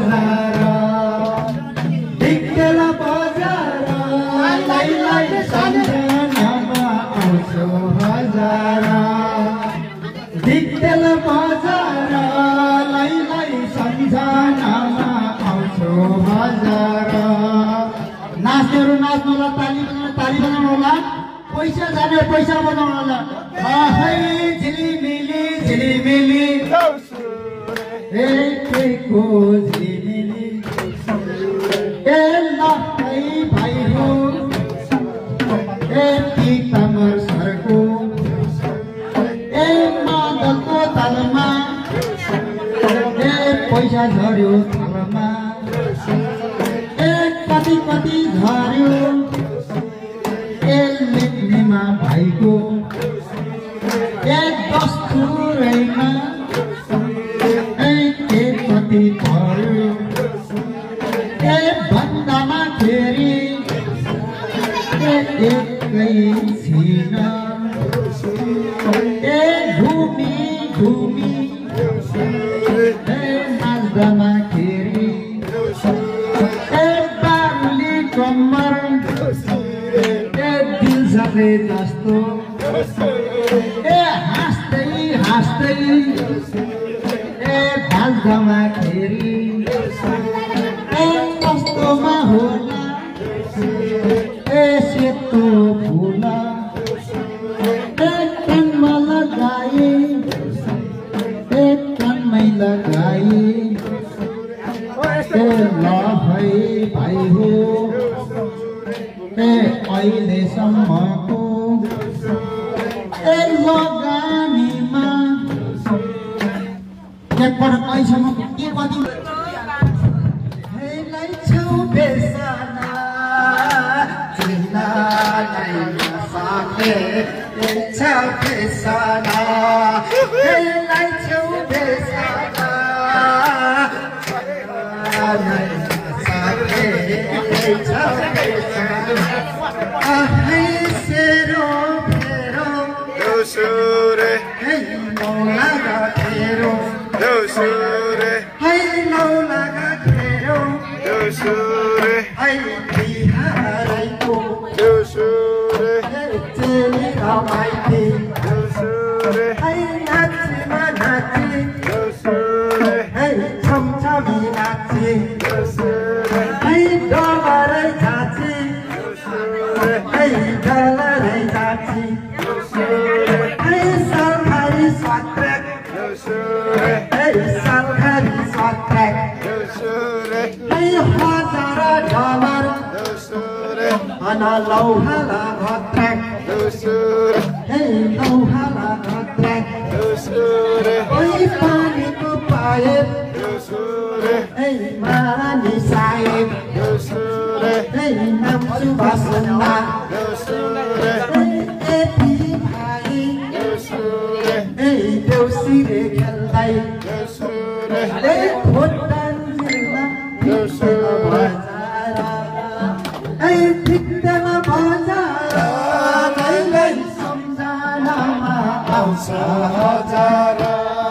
बजार लाई सम्झनामा आउँछौ हजार दिक्तेल बजार लाई सम्झनामा आउँछौ हजार नाच्नेहरू नाच्नु होला ताली बजाउनु होला पैसा जाने पैसा बजाउनु होला झिलिमिली एकेको झिलिमिली ए ल भाइ हो ए पिताम्बर सरको ए मादलको तालमा ए पैसा झर्यो थालमा ए कति झर्यो ए लेख्नेमा भाइको ए दस्तुरैमा ए कति पर्यो ए भन्दामा फेरि एकै छिन ए घुमी ए नाच्दामा फेरि ए बारुली कम्मर ए दिल साथै जस्तो ए हाँस्दै ए भाग्दामा फेरि ए कस्तोमा होला ए सेतो फुल ए कानमा लगाए ए कानमै लगाए ए ल भाइ हो ए अहिलेसम्मको ए लगानीमा एकपल्ट अहिलेसम्मको के कति हेलाई छौ बेसाना चिन्नालाई नसाके छौ बेसाना हेलाई छौ बेसाना नसाके छौ बेसाना आहै सेरो फेरो दोसुरे हे मौला फेरो दोसुरे हे मौला फेरो दोसुरे हे बिहारैको दोसुरे हे चेली रमाइती दोसुरे हे नाचीमा नाची दोसुरे हे छमछमी नाची दोसुरे हे डबरै झाँची दोसुरे हे डलरै झाँची दोसुरे हे सरकारी स्वाट्रेक दोसुरे हे सरकारी स्वाट्रेक दोसुरे हे $1000 दोसुरे ana lauhala ghatrek दोसुरे हे lauhala ghatrek दोसुरे oi pani ko paip दोसुरे हे marani saib दोसुरे हे nam subhasna दोसुरे
हजार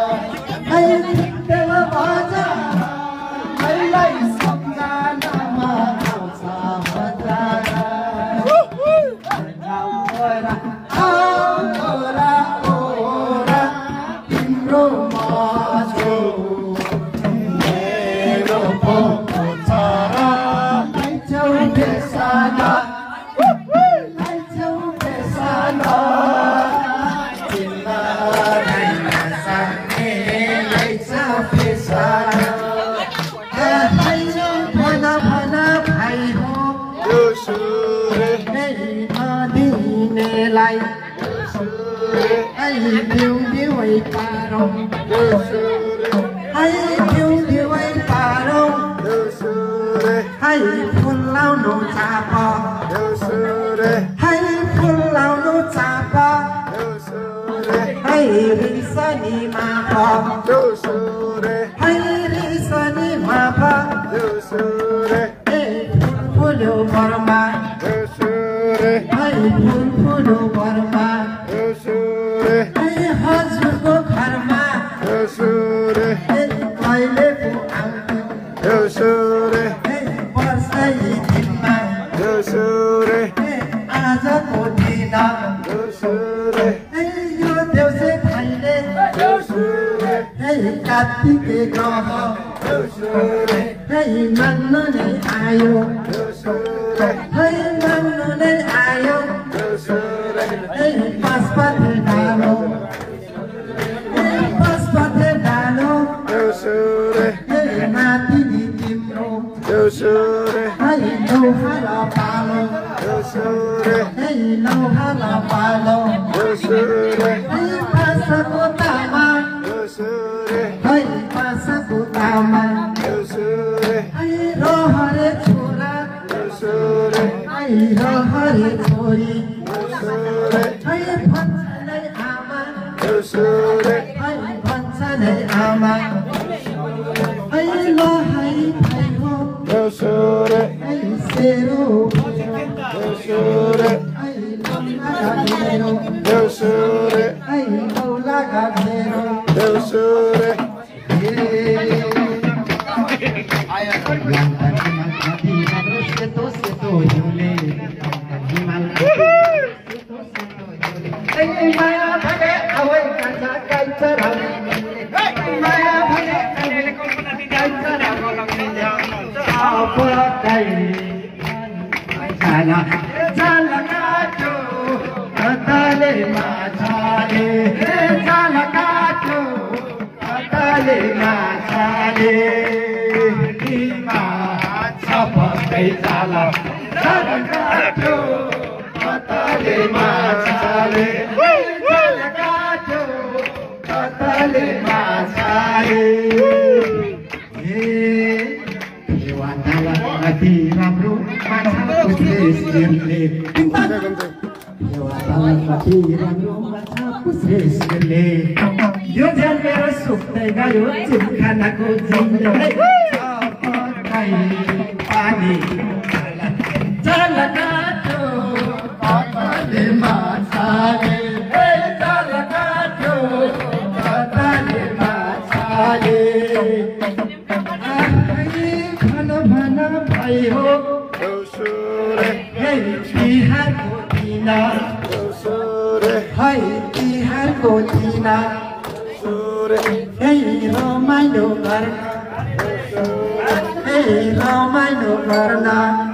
देव बजार मैलाई सम्झनामा आउँछ हजार ओरा ओरा तिम्रो माझो मेरो पोको छोरा लैछौ बेसाना लैछौ बेसाना चिल्ला नसक्ने लैछौ बेसाना भना भना भाइ हो दिनेलाई देउ देवै पारौँ देउ देवै पारौँ फुल लाउनु चाप फुल लाउनु चाप रिसनी माप रिसनी माप फुल्यो बर्मा फुल्यो बर्मा हजुरको घरमा कहिलेको आउँथ्यो वर्षै दिनमा आजको दिन यो देउसे भाइले कार्तिके ग्रह मान्नु नै आयो मान्नु नै आयो पशुपति डालो पशुपति डालो नातिनी तिम्रो लौहाला पालो लौहाला पालो पासाको तामा पासाको तामा रहरे छोरा रहरे छोरी भन्छ नै आमा भन्छ नै आमा ल है भाइ हो सेरो लौला गाढेरो सेतो सेतो हिउँले माया भने आवे कान्छा कान्छा माया भने कान्छा जाला जाला काटो कताले माछाले जाला काटो कताले माछाले माछा पक्कै जाला जाला काटो कताले माछाले जाला काटो कताले माछाले अति राम्रो माछाको श्रेष्ठले अति राम्रो माछाको श्रेष्ठले यो ज्यान मेरो सुक्दै गयो चिमखानाको जिन्दगी पानी जल काटो कताले माछाले जल काटो कताले माछाले भन भाइ हो तिहारको दिन है तिहारको दिन रमाइलो गर्न रमाइलो गर्न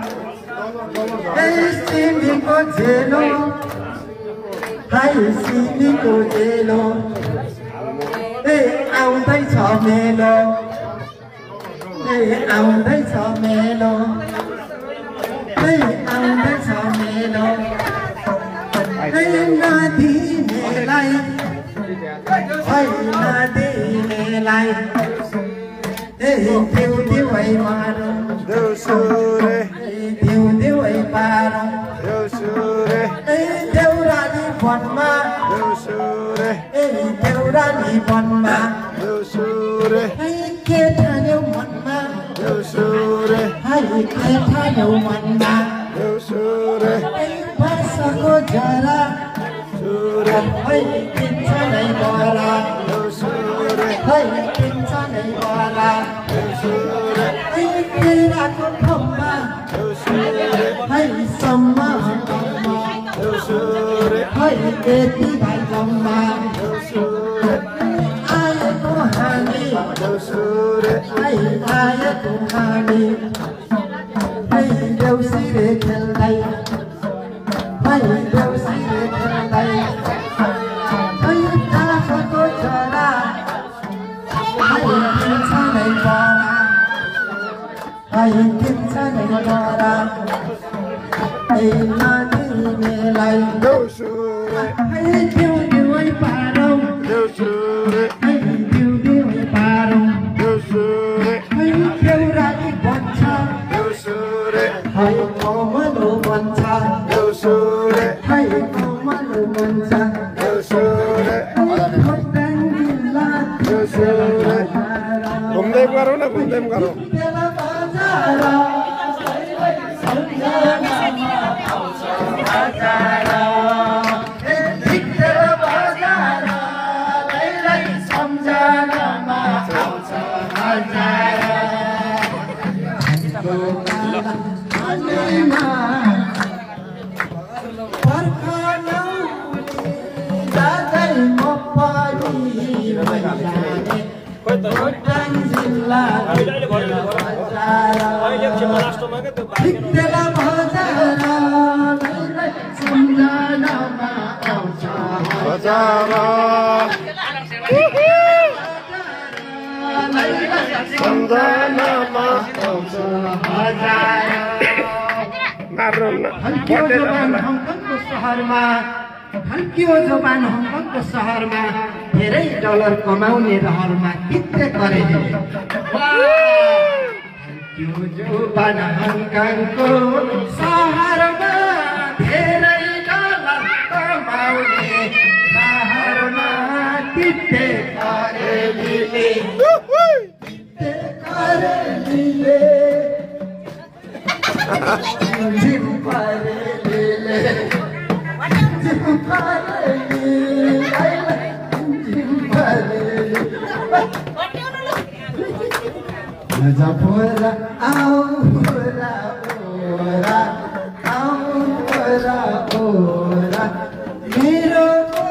सिमीको झेलो है सिमीको झेलो आउँदैछ मेलो आउँदैछ मेलो आउँदैछ मेलो नदिनेलाई नदिनेलाई देउ देउै मारौँ देउ देउै पारौँ देउराली वनमा देउराली वनमा के ठान्यौ मनमा के ठान्यौ मनमा वर्षको जरा किन्छ नै बरा है किन्छ नै बरा है केराको खम्बा है सम्मा है यति भाइ जम्मा आएको हामी है आएको हामी है देउसीले खेल्दै है देउसीले खेल्दै है काखको छोरा है किन्छ नै बरा है किन्छ नै बरा है नानी मेलाई है दिउ दिउै पारौँ है दिउ दिउै पारौँ है देउराली भन्छ है कमलो भन्छ है कमलो भन्छ खोटाङ जिल्ला
घुम्दै गरौँ न घुम्दै गरौँ
बेला बजार सम्झनामा आउँछ बजार ए भित्र बजार लैलै सम्झनामा आउँछ बजार हामीमा पर्खनौ जाँदै म पनि मैदाने खोटाङ जिल्ला भित्तेला बजार लैलै सम्झनामा आउँछ
बजार सम्झनामा आउँछ मार्नु न
हल्कियो जवान हङकङको सहरमा हल्कियो जवान हङकङको सहरमा धेरै डलर कमाउने रहरमा कित्ते गरेले हल्कियो जवान हङकङको सहरमा धेरै डलर कमाउने रहरमा कित्ते गरेले कित्ते गरेले जिम परेले जिम परेले जिम परेले जपोरा आऊ ओरा ओरा आऊ ओरा ओरा मेरो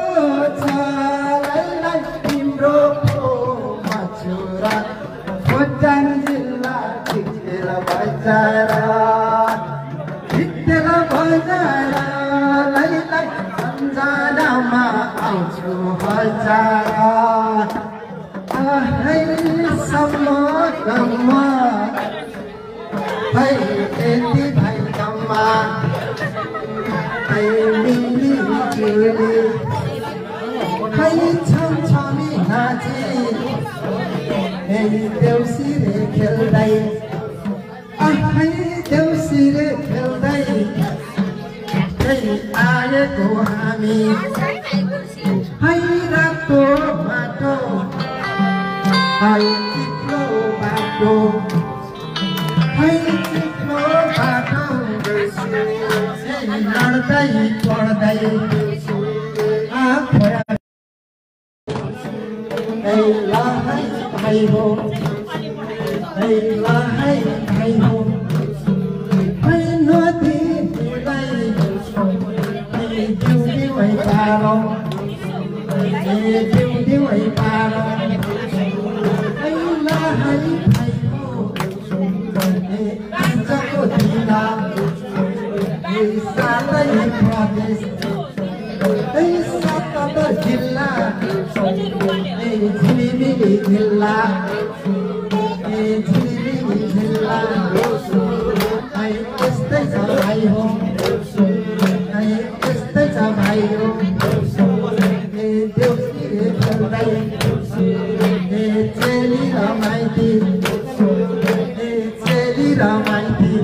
छोरालाई तिम्रो मछुरा खोटाङ जिल्ला भित्तेला बजार भित्तेला बजार लैलै सम्झनामा आउँछु हजार है सम्म है यति भाइ जम्मा है मिली जुली है छमछमी नाची है देउसीले खेल्दै है देउसीले खेल्दै है आएको हामी है रातो बाटो है चिप्लो बाटो है चिप्लो बाटो लड्दै पढ्दै आँखा है ला है भाइ हो है ला है भाइ हो है नदी है दिउ दिउै पारौँ है दिउ दिउै पारौँ है ला है भाइ हो है आजको दिन है सातै प्रदेश है सात जिल्ला झिलिमिली जिल्ला झिलिमिली जिल्ला है यस्तै छ भाइ हो है यस्तै छ भाइ हो देउसीले खेल्दै चेली र माइती चेली र माइती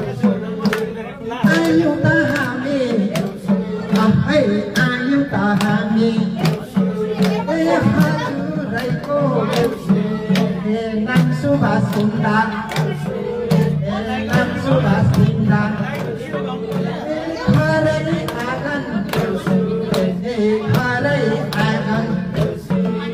आयौँ त हामी है आयौँ त हामी हजुरैको नाम सुभाष सुन्दार नाम सुभाष सुन्दार घरै आँगन घरै आँगन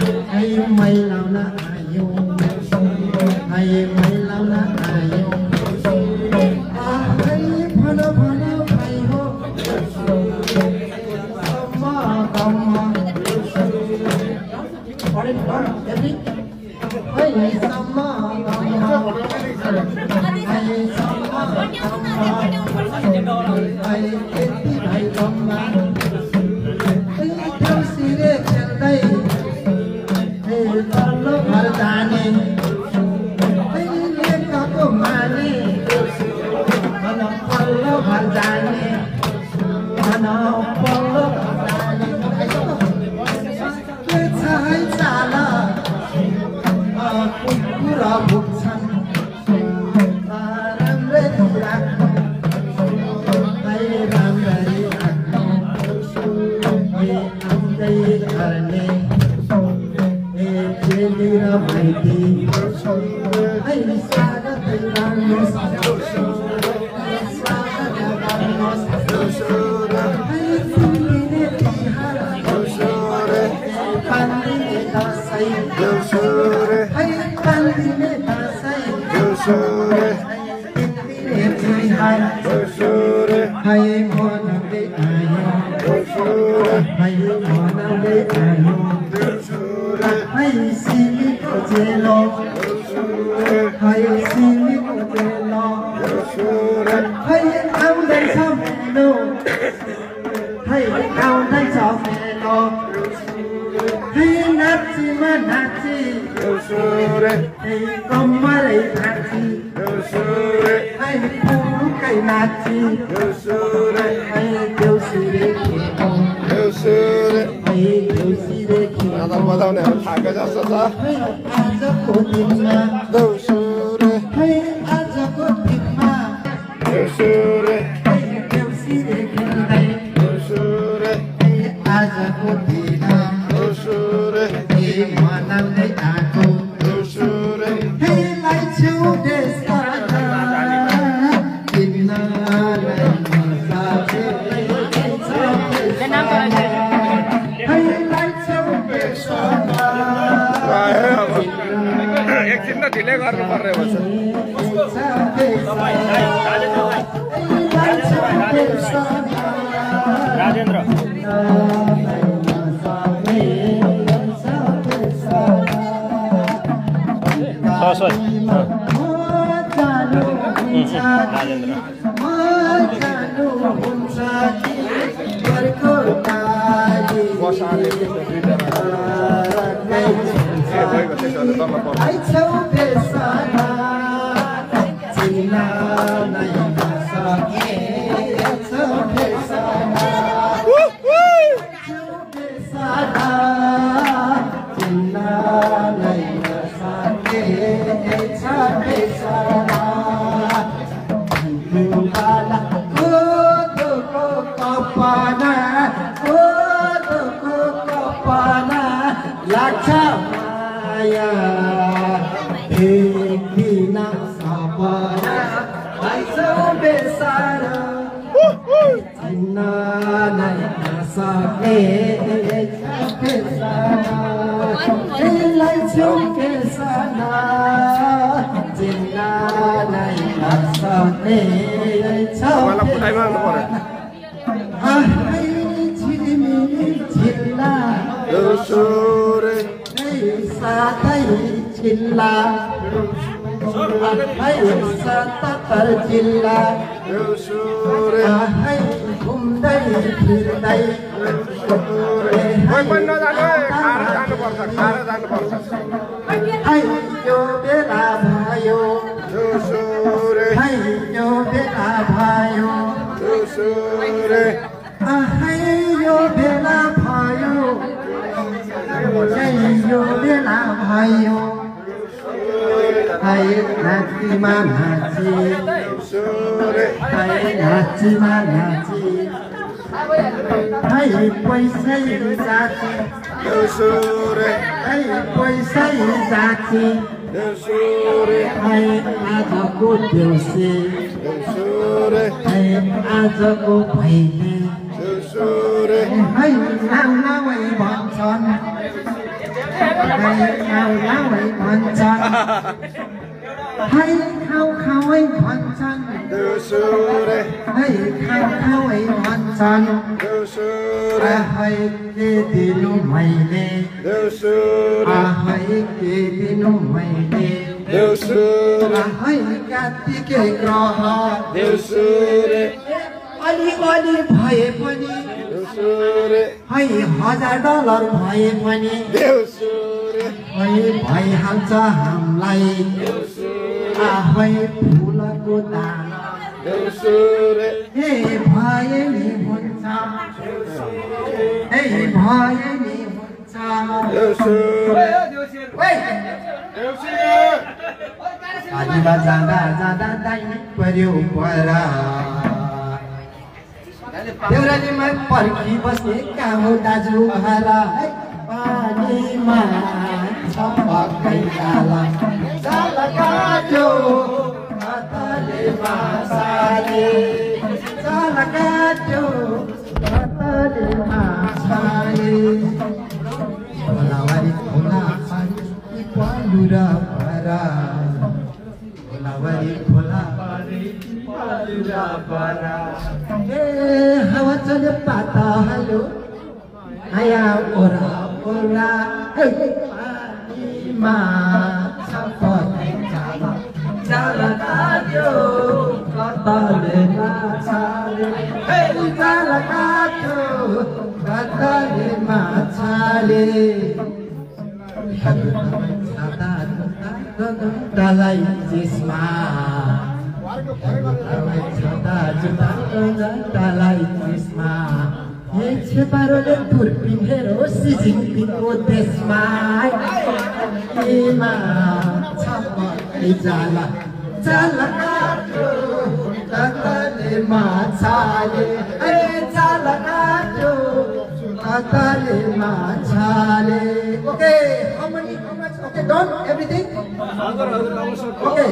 है खाऊ खाऊ भन्छन्
देउसुरे
है खाऊ खाऊ भन्छन्
देउसुरे
है के दिनु मैले
देउसुरे
है के दिनु मैले
देउसुरे
है कार्तिके ग्रह
देउसुरे
अलिअलि भए पनि
देउसुरे
है $1000 भए पनि
देउसुरे
है भइहाल्छ हामीलाई है फुलको दाना
देउसुरे
हे भए नि हुन्छ हे भए नि हुन्छ
देउसुरे
आदिमा जाँदा जाँदा दाइने पर्यो परा देउरालीमा पर्खी बस्ने कहाँ हो दाजु हरा पानीमा छपक्कै जाला जाला काट्यो हातले माछाले जाला काट्यो हातले माछाले खोलावारी खोला पानी पालु र भरा खोलावारी खोला पानी पालु र भरा ए हावा चल्यो पाता हाल्यो आया ओरा ओरा पानीमा छपक्कै जाला जाला काट्यो कतले माछाले जाला काट्यो कतले माछाले तलाई चेस्मा तलाई चेस्मा हे छेपारोले दुर्पिन हेरो सिजिङपिङको देशमा एमा छपक्कै जाला जाला काट्यो कतले माछाले ए जाला काट्यो कतले माछाले okay how much okay done everything okay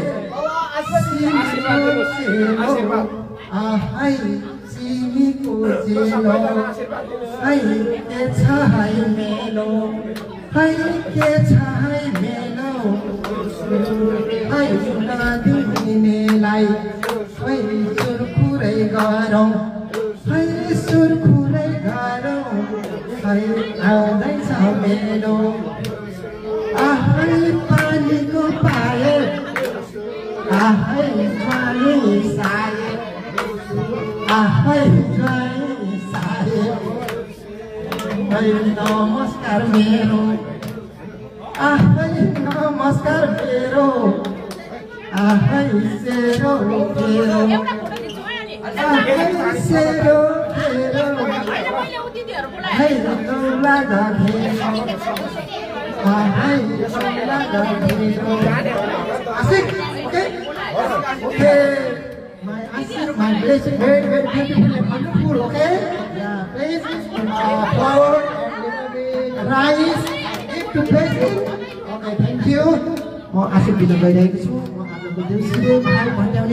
ahai सिमीको जेलो है के छ है मेलो है के छ है मेलो है नदिनेलाई है सुरखुरै गरौँ है सुरखुरै गरौँ है आउँदैछ मेलो आहै पानीको पाए आहै पानी साए आहै पानी साए है नमस्कार मेरो आहै नमस्कार मेरो आहै सेरो मेरो आहै सेरो मेरो है लौला घेरो ahai lada मेरो asik okay my asik my blessing very very beautiful and wonderful okay yeah please flour and little bit rice give to blessing okay thank you म आशिक दिन गइरहेको छु म आजको देउसीले भाइ भन्याउने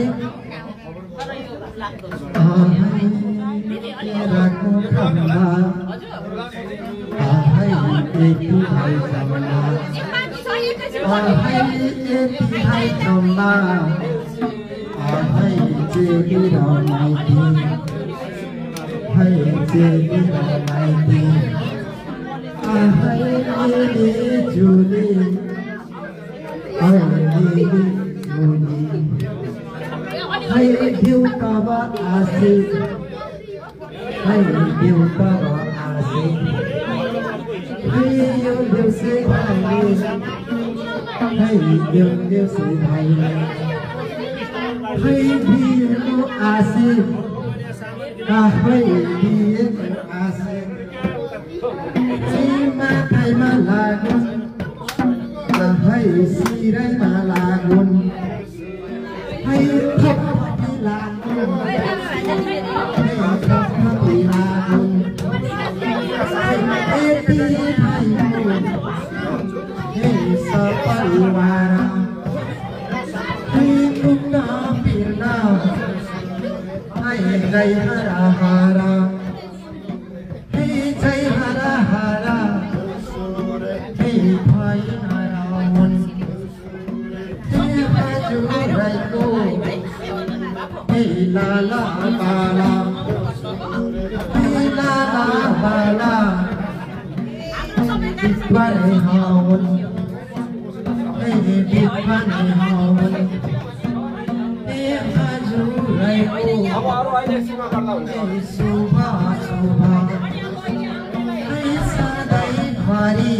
केराको खम्बा आहै एकी भाइ खम्बा आहै एकी भाइ खम्बा आहै चेली र माइती है चेली र माइती आहै लिली जुली है लिली जुली है देउतब आशिक है देउतब आशिक है यो देउसे भाइले है यो देउसे भाइले है दिएको आशिक है दिएको आशिक सीमा खाइमा लागुन् है सिरैमा लागुन् है थपथपी लागुन् थपथपी लागुन् यति भाइको हे सपरिवार है मुक्त फिर्न है जय हरा हरा है जय हरा हरा है भइ नराउन् हे हजुर
लाला बाला लाला बाला बिपने हावन बिपने हावन हजुरैको शोभा शोभा सधैँभरि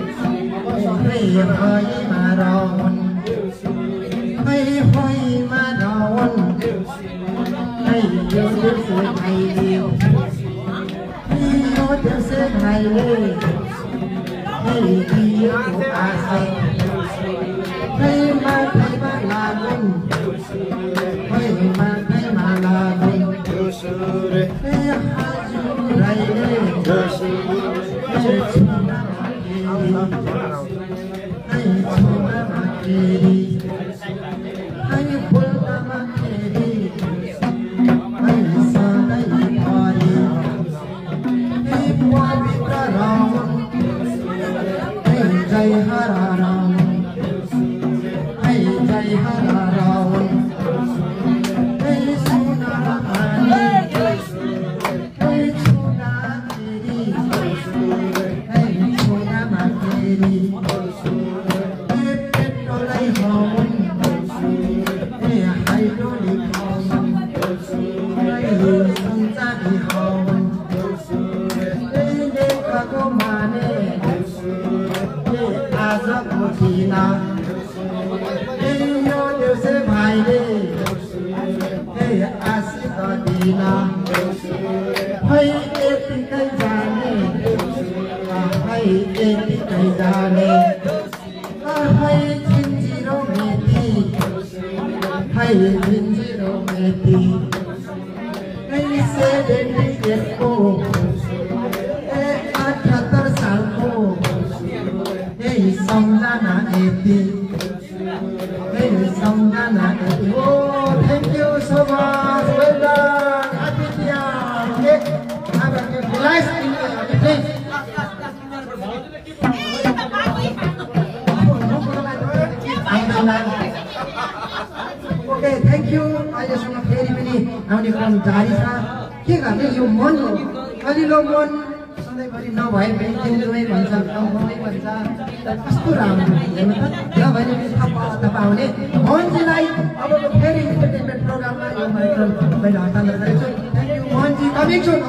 भैमा रावण भैमा रावण यो देशे भाइले दिएको आशा भैमा लागुन् भैमा लागुन् जय हरा राम जय हरा रावण जय सोना जय सोना तेरी जय सोना तेरी पेट्रोलै हाउन हाइड्रोलिक हाउन सञ्चारी हाउन लेखको माने आजको दिन यो देउसे भाइले आशिक दिन खै यतिकै जाने खै यतिकै जाने खै झिन्झिरो मेती खै झिन्झिरो मेती खै सेडेन्टिएको 78 सालको सम्झना यति सम्झना यति oh thank you so much well done Aditya okay thank you अहिलेसम्म फेरि पनि आउने क्रम जारी छ के गर्ने यो मन कलिलो मन सधैँभरि नभए पनि जिन्दगी भन्छ गाउँमै भन्छ कस्तो राम्रो हेर्नु त नभए पनि थप आउने मोहनजीलाई अबको फेरि इन्टरटेनमेन्ट प्रोग्राममा यो माइक्रोफोन मैले हस्तान्तरण गरेको छु थ्याङ्क यू मोहनजी कमिङ छु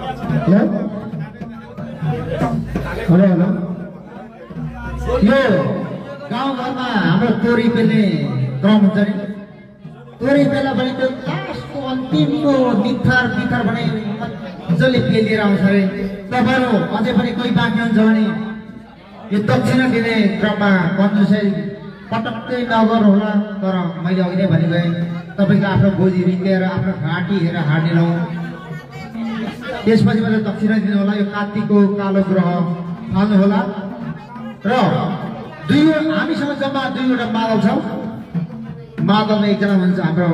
हेलो हेलो यो गाउँघरमा हाम्रो तोरी पेल्ने क्रम हुन्छ नि तोरी पेला पनि त्यो लास्टको अन्तिमको निथार भने मजाले पेलिएर आउँछ अरे तपाईँहरू अझै पनि कोही बाँकी हुन्छ भने यो दक्षिणा दिने क्रममा कन्जुसै पटक्कै नगर्नु होला तर मैले अघि नै भनिगएँ तपाईँको आफ्नो गोजी रितेर आफ्नो घाँटी हेरेर हार्दिनौँ त्यसपछि मात्रै दक्षिणा दिनु होला यो कात्तिकको कालो ग्रह फाल्नु होला र हामीसँग जम्मा 2वटा मादल छ मादलमा एकजना हुन्छ हाम्रो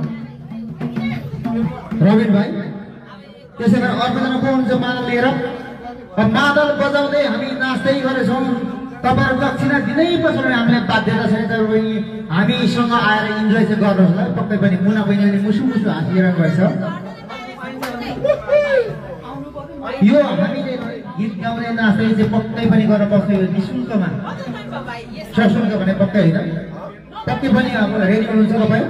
रविन भाइ त्यसै गरी अर्कोजना को हुन्छ मादल लिएर मादल बजाउँदै हामी नाच्दै गरेछौँ तपाईँहरू दक्षिणा दिनै पर्छ भने हामीलाई बाध्यता छैन तपाईँ हामीसँग आएर इन्जोय चाहिँ गर्नुहोस् ल पक्कै पनि मुना बहिनीले मुसु हाँसिरहेको भएछ यो हामीले गीत गाउने नाच्दै चाहिँ पक्कै पनि गर्न पर्छ यो निःशुल्कमा सशुल्क भने पक्कै होइन पक्कै पनि अब रेडी हुनुहुन्छ तपाईँ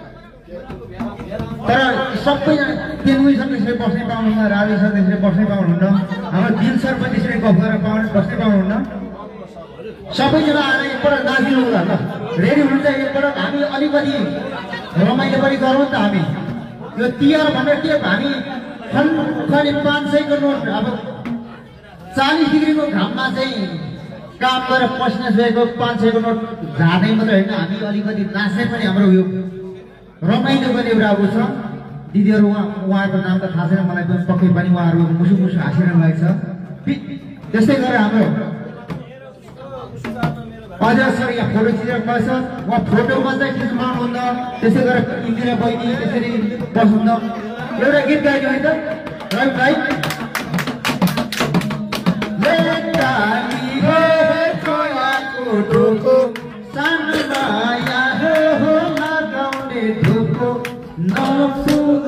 तर सबैजना तेन्वी सर त्यसरी बस्नै पाउनुहुन्न राजु सर त्यसरी बस्नै पाउनुहुन्न हाम्रो दिल सर पनि त्यसरी गफ गरेर बस्नै पाउनुहुन्न सबैजना आएर एकपल्ट नाचिनु होला ल रेडी हुनुहुन्छ एकपल्ट हामी अलिकति रमाइलो पनि गरौँ त हामी यो तिहार भनेर के हामी खनखनी 500 को नोट अब 40 डिग्रीको घाममा चाहिँ काम गरेर पसिना सुकेको 500 को नोट झार्दै मात्रै होइन हामी अलिकति नाच्ने पनि हाम्रो यो रमाइलो पनि एउटा अब छ दिदीहरू उहाँको नाम त थाहा छैन मलाई पनि पक्कै पनि उहाँहरू मुसु हाँसिरहनु भएको छ त्यस्तै गरेर हाम्रो अजय सर यहाँ फोटो खिचेर बस्छ उहाँ फोटोमा चाहिँ खिच्नुहुन्न त्यसै गरेर इन्दिरा बहिनी त्यसरी बस्नुहुन्न एउटा गीत गाइदिनु है त रवि भाइ सानो माया हो लगाउने ढोको नसु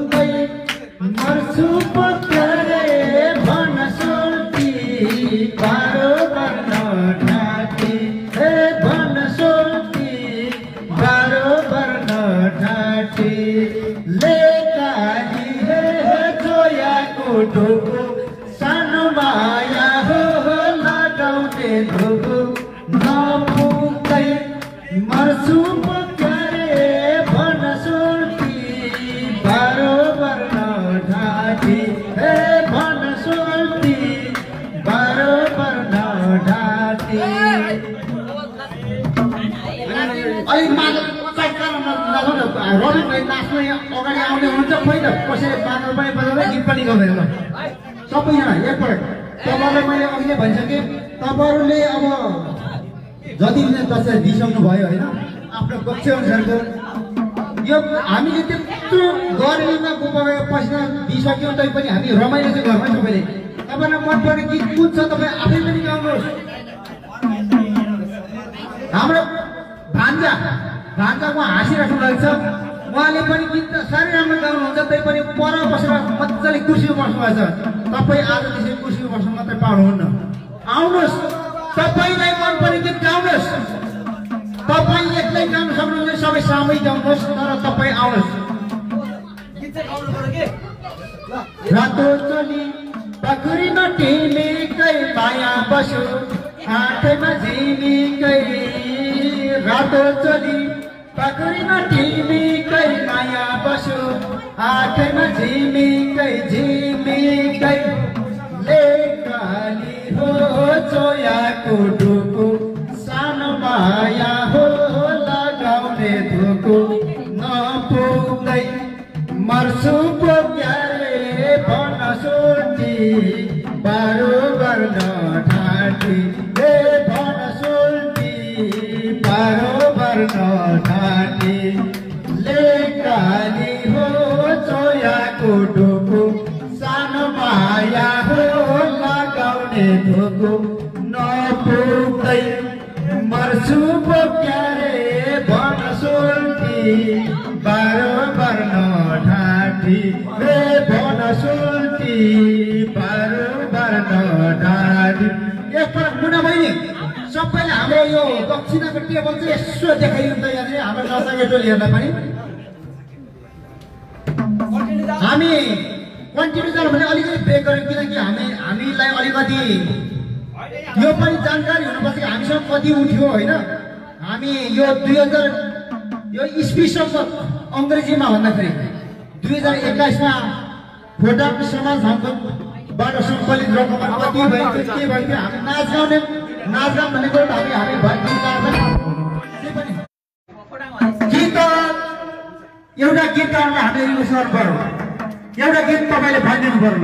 बारो बर्न ठाटी हे बनसोल्टी बारो बर्न ठाटी लेकाली हे जोयाको ढोको सानो माया हो लगाउने ढोको नपुग्दै मर्छु पक्यारे बनसोल्टी बारो बर्न ढाटी हे बनसोल्टी बारो बर्न ढाटी अलि मादल रवि भाइ नाच्न अगाडि आउने हुन्छ पहिला कसैले मादल पनि बजाउँदै गीत पनि गाउँदैन सबैजना एकपल्ट तपाईँलाई मैले अघि नै भनिसकेँ तपाईँहरूले अब जति पनि दसैँ दिइसक्नु भयो होइन आफ्नो कक्ष अनुसारको यो हामीले त्यत्रो गरिबीमा गोपाको पैसा दिइसक्यौँ तैपनि हामी रमाइलो चाहिँ घरमै सबैले तपाईँलाई मनपर्ने गीत कुन छ तपाईँ आफै पनि गाउनुहोस् हाम्रो भान्जा उहाँ हाँसिराख्नु भएको छ उहाँले पनि गीत त साह्रै राम्रो गाउनुहुन्छ तैपनि पर बसेर मजाले कुर्सीमा बस्नुभएको छ तपाईँ आज त्यसरी कुर्सीमा बस्नु मात्रै पाउनुहुन्न आउनुहोस् तपाईँलाई मनपर्ने गीत गाउनुहोस् तपाईँ एक्लै गाउनु सक्नुहुन्छ सबै सामूहिक गाउनुहोस् तर तपाईँ आउनुहोस् रातो चोली पखुरीमा टिमेकै माया बस्यो आँखैमा झिमिकै रातो चोली पखुरीमा टिमेकै माया बस्यो आँखैमा झिमिकै लेकाली हो चोयाको ढोको सानो माया हो लगाउने धोको नपुग्दै मर्छु पोक्यारे बनसोल्टी बारो बर्न ठाटी हे बनसोल्टी बारो बर्न ठाटी लेकाली हो चोयाको ढोको सानो माया हो लगाउने धोको नपुग्दै मर्छु पोक्यारे बनसोल्टी बारो बर्न ठाटी हे बनसोल्टी बारो बर्न ठाटी एकपल्ट मुना बहिनी सबैले हाम्रो यो दक्षिणाको टेबल चाहिँ यसो देखाइदिनु त यहाँ चाहिँ हाम्रो नचाहिने टोलीहरूलाई पनि हामी कन्टिन्यू जानु भने अलिकति ब्रेक गऱ्यौँ किनकि हामीलाई अलिकति यो पनि जानकारी हुनुपर्छ कि हामीसँग कति उठ्यो होइन हामी यो 2000 यो इस्वीसम्म अङ्ग्रेजीमा भन्दाखेरि 2021मा खोटाङ समाज बाट सङ्कलित रकम कति भयो के भयो हामी नाचगान भनेको हामी गीत एउटा गीत गाउन हामीले रिक्वेस्ट गर्नु पर्यो एउटा गीत तपाईँले भनिदिनु पर्यो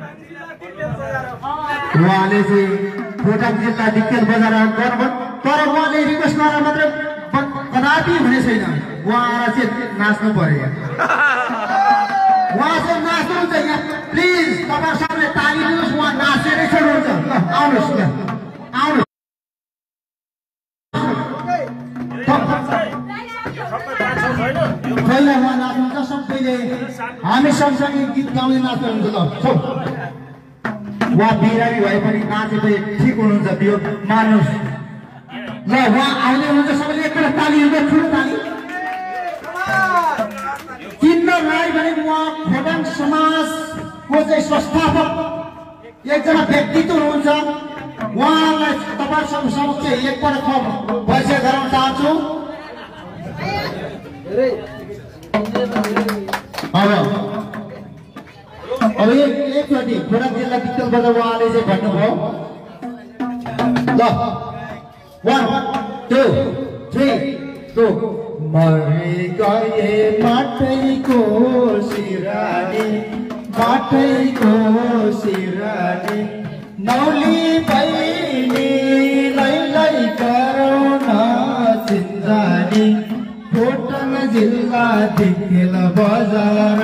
उहाँले चाहिँ खोटाङ जिल्ला डिक्टेल बजार गर्नुभयो तर उहाँले रिक्वेस्ट गरेर मात्रै कदापि हुने छैन उहाँ चाहिँ नाच्नु पर्यो उहाँ चाहिँ नाच्नुहुन्छ यहाँ प्लिज तपाईँ सबैले ताली दिनुहोस् उहाँ नाचेरै छोड्नुहुन्छ आउनुहोस् ल आउनुहोस् पहिला उहाँ नाच्नुहुन्छ सबैले हामी सँगसँगै गीत गाउँदै नाच्नुहुन्छ ल उहाँ बिरामी भए पनि नाचेको ठिक हुनुहुन्छ त्यो मान्नुहोस् ल उहाँ आउने हुनुहुन्छ सबैले एकपल्ट ताली दिनुहोस् ठुलो ताली चिन्न राई भने उहाँ खोटाङ समाजको चाहिँ संस्थापक एकजना व्यक्तित्व हुनुहुन्छ उहाँलाई तपाईहरु समक्ष एकपल्ट परिचय गराउन चाहन्छु अब एकचोटि खोटाङ जिल्ला डिक्टेल बजार उहाँले चाहिँ भन्नुभयो ल 1 2 3 गो मरे गए माटैको सिरानी नौली बहिनी लै गरौँ न चिन्जानी खोटाङ जिल्ला डिक्टेल बजार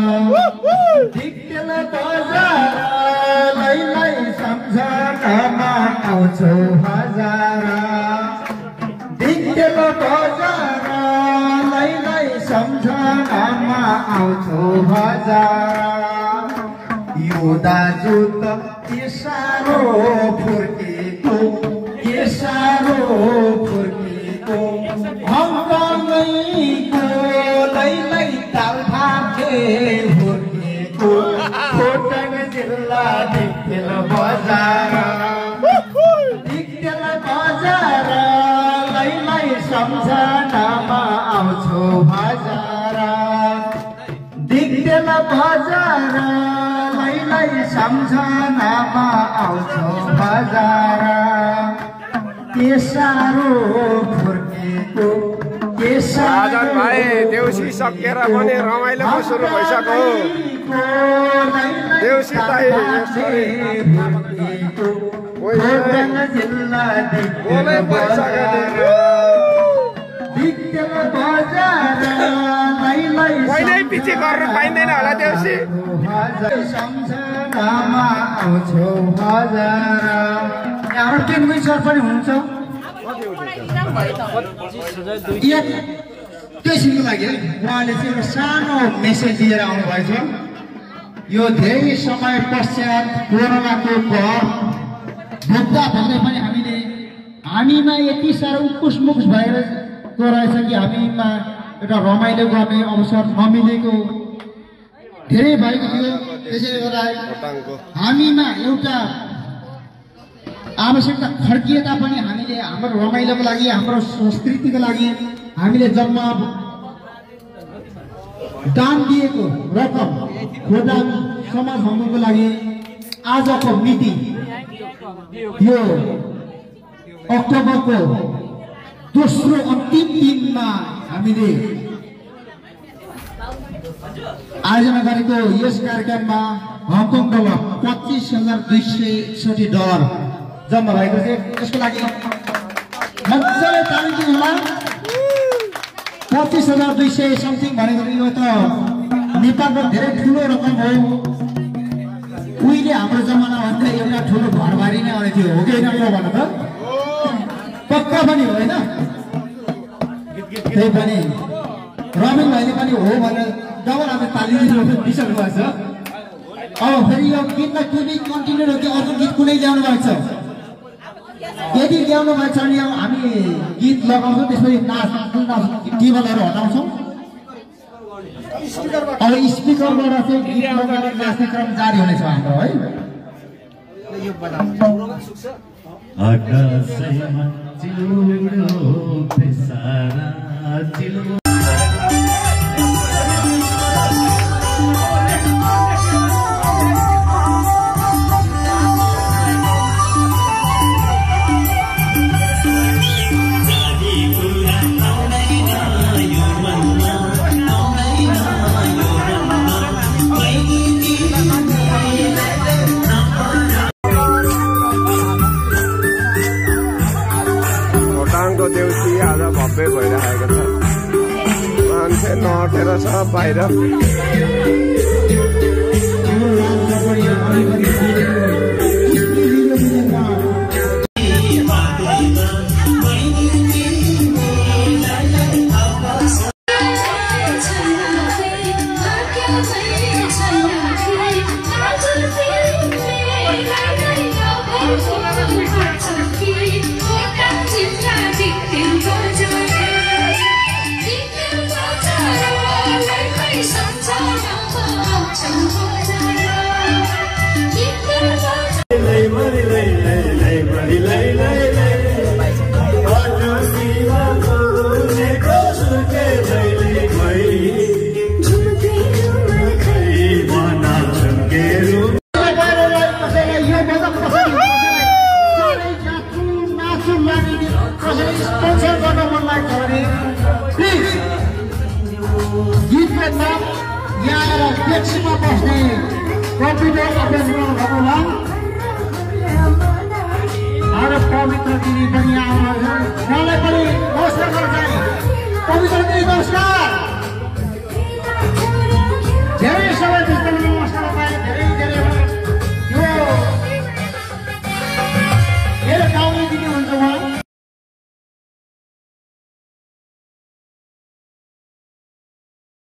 लै सम्झनामा आउँछौ हजार डिक्टेल बजार लै सम्झनामा आउँछौ हजार यो दाजु त साह्रो फुर्के फुर्कीको हङकङको लैलै ताल थाप्थे फुर्कीको खोटाङ जिल्ला डिक्तेल बजार लैलै सम्झनामा आउँछु बजार डिक्तेल बजार लैलै सम्झनामा आउँछु बजार के साह्रो फुर्केको के
राजन भाइ देउसी सकेर पनि रमाइलो पो सुरु भइसक्यो देउसी दाइ
जिल्ला
बोलै भइसक्यो कहिल्यै पछि गर्नु पाइँदैन होला देउसी
सम्झनामा आउँछौ हजार हाम्रो केनवी सर पनि हुनुहुन्छ त्यसैको लागि उहाँले चाहिँ एउटा सानो मेसेज दिएर आउनुभएछ यो धेरै समय पश्चात कोरोनाको कहर भोग्दा भन्दै पनि हामीमा यति साह्रो उकुस मुकुस भएर रहेछ कि हामीमा एउटा रमाइलो गर्ने अवसर नमिलेको धेरै भएको थियो। त्यसैले गर्दा हामीमा एउटा आवश्यकता खड्किए तापनि हामीले हाम्रो रमाइलोको लागि हाम्रो संस्कृतिको लागि हामीले जम्मा दान दिएको रकम खोटाङ समाज भवनको लागि आजको मिति यो अक्टोबरको दोस्रो अन्तिम दिनमा हामीले आयोजना गरेको यस कार्यक्रममा हङकङ डलर $25,260 जम्मा भएको थियो। यसको लागि मजाले ताली दिनु होला। 25,200 समथिङ भनेको यो त नेपालको धेरै ठुलो रकम हो। उहिले हाम्रो जमाना भन्दा एउटा ठुलो घरबारी नै आउने थियो हो कि होइन यो भन त पक्का पनि हो होइन। त्यही पनि रमेन भाइले पनि हो भनेर डबल आज ताली दिनु बिर्सनु भएको छ। अब फेरि यो गीतलाई कुनै कन्टिन्यू हो कि अर्को गीत कुनै ल्याउनु भएको छ यदि ल्याउनु भएको छ भने हामी गीत लगाउँछौँ त्यसपछि टेबलहरू हटाउँछौँ। अब स्पिकरबाट चाहिँ गीत लगाएर नाच्ने क्रम जारी हुनेछ हाम्रो है।
देउसी आज भव्य भइरहेको छ मान्छे नअटेर छ बाहिर। गीतको नाम यहाँ डेक्सीमा बस्ने कम्प्युटर अभ्यास गर्नु होला।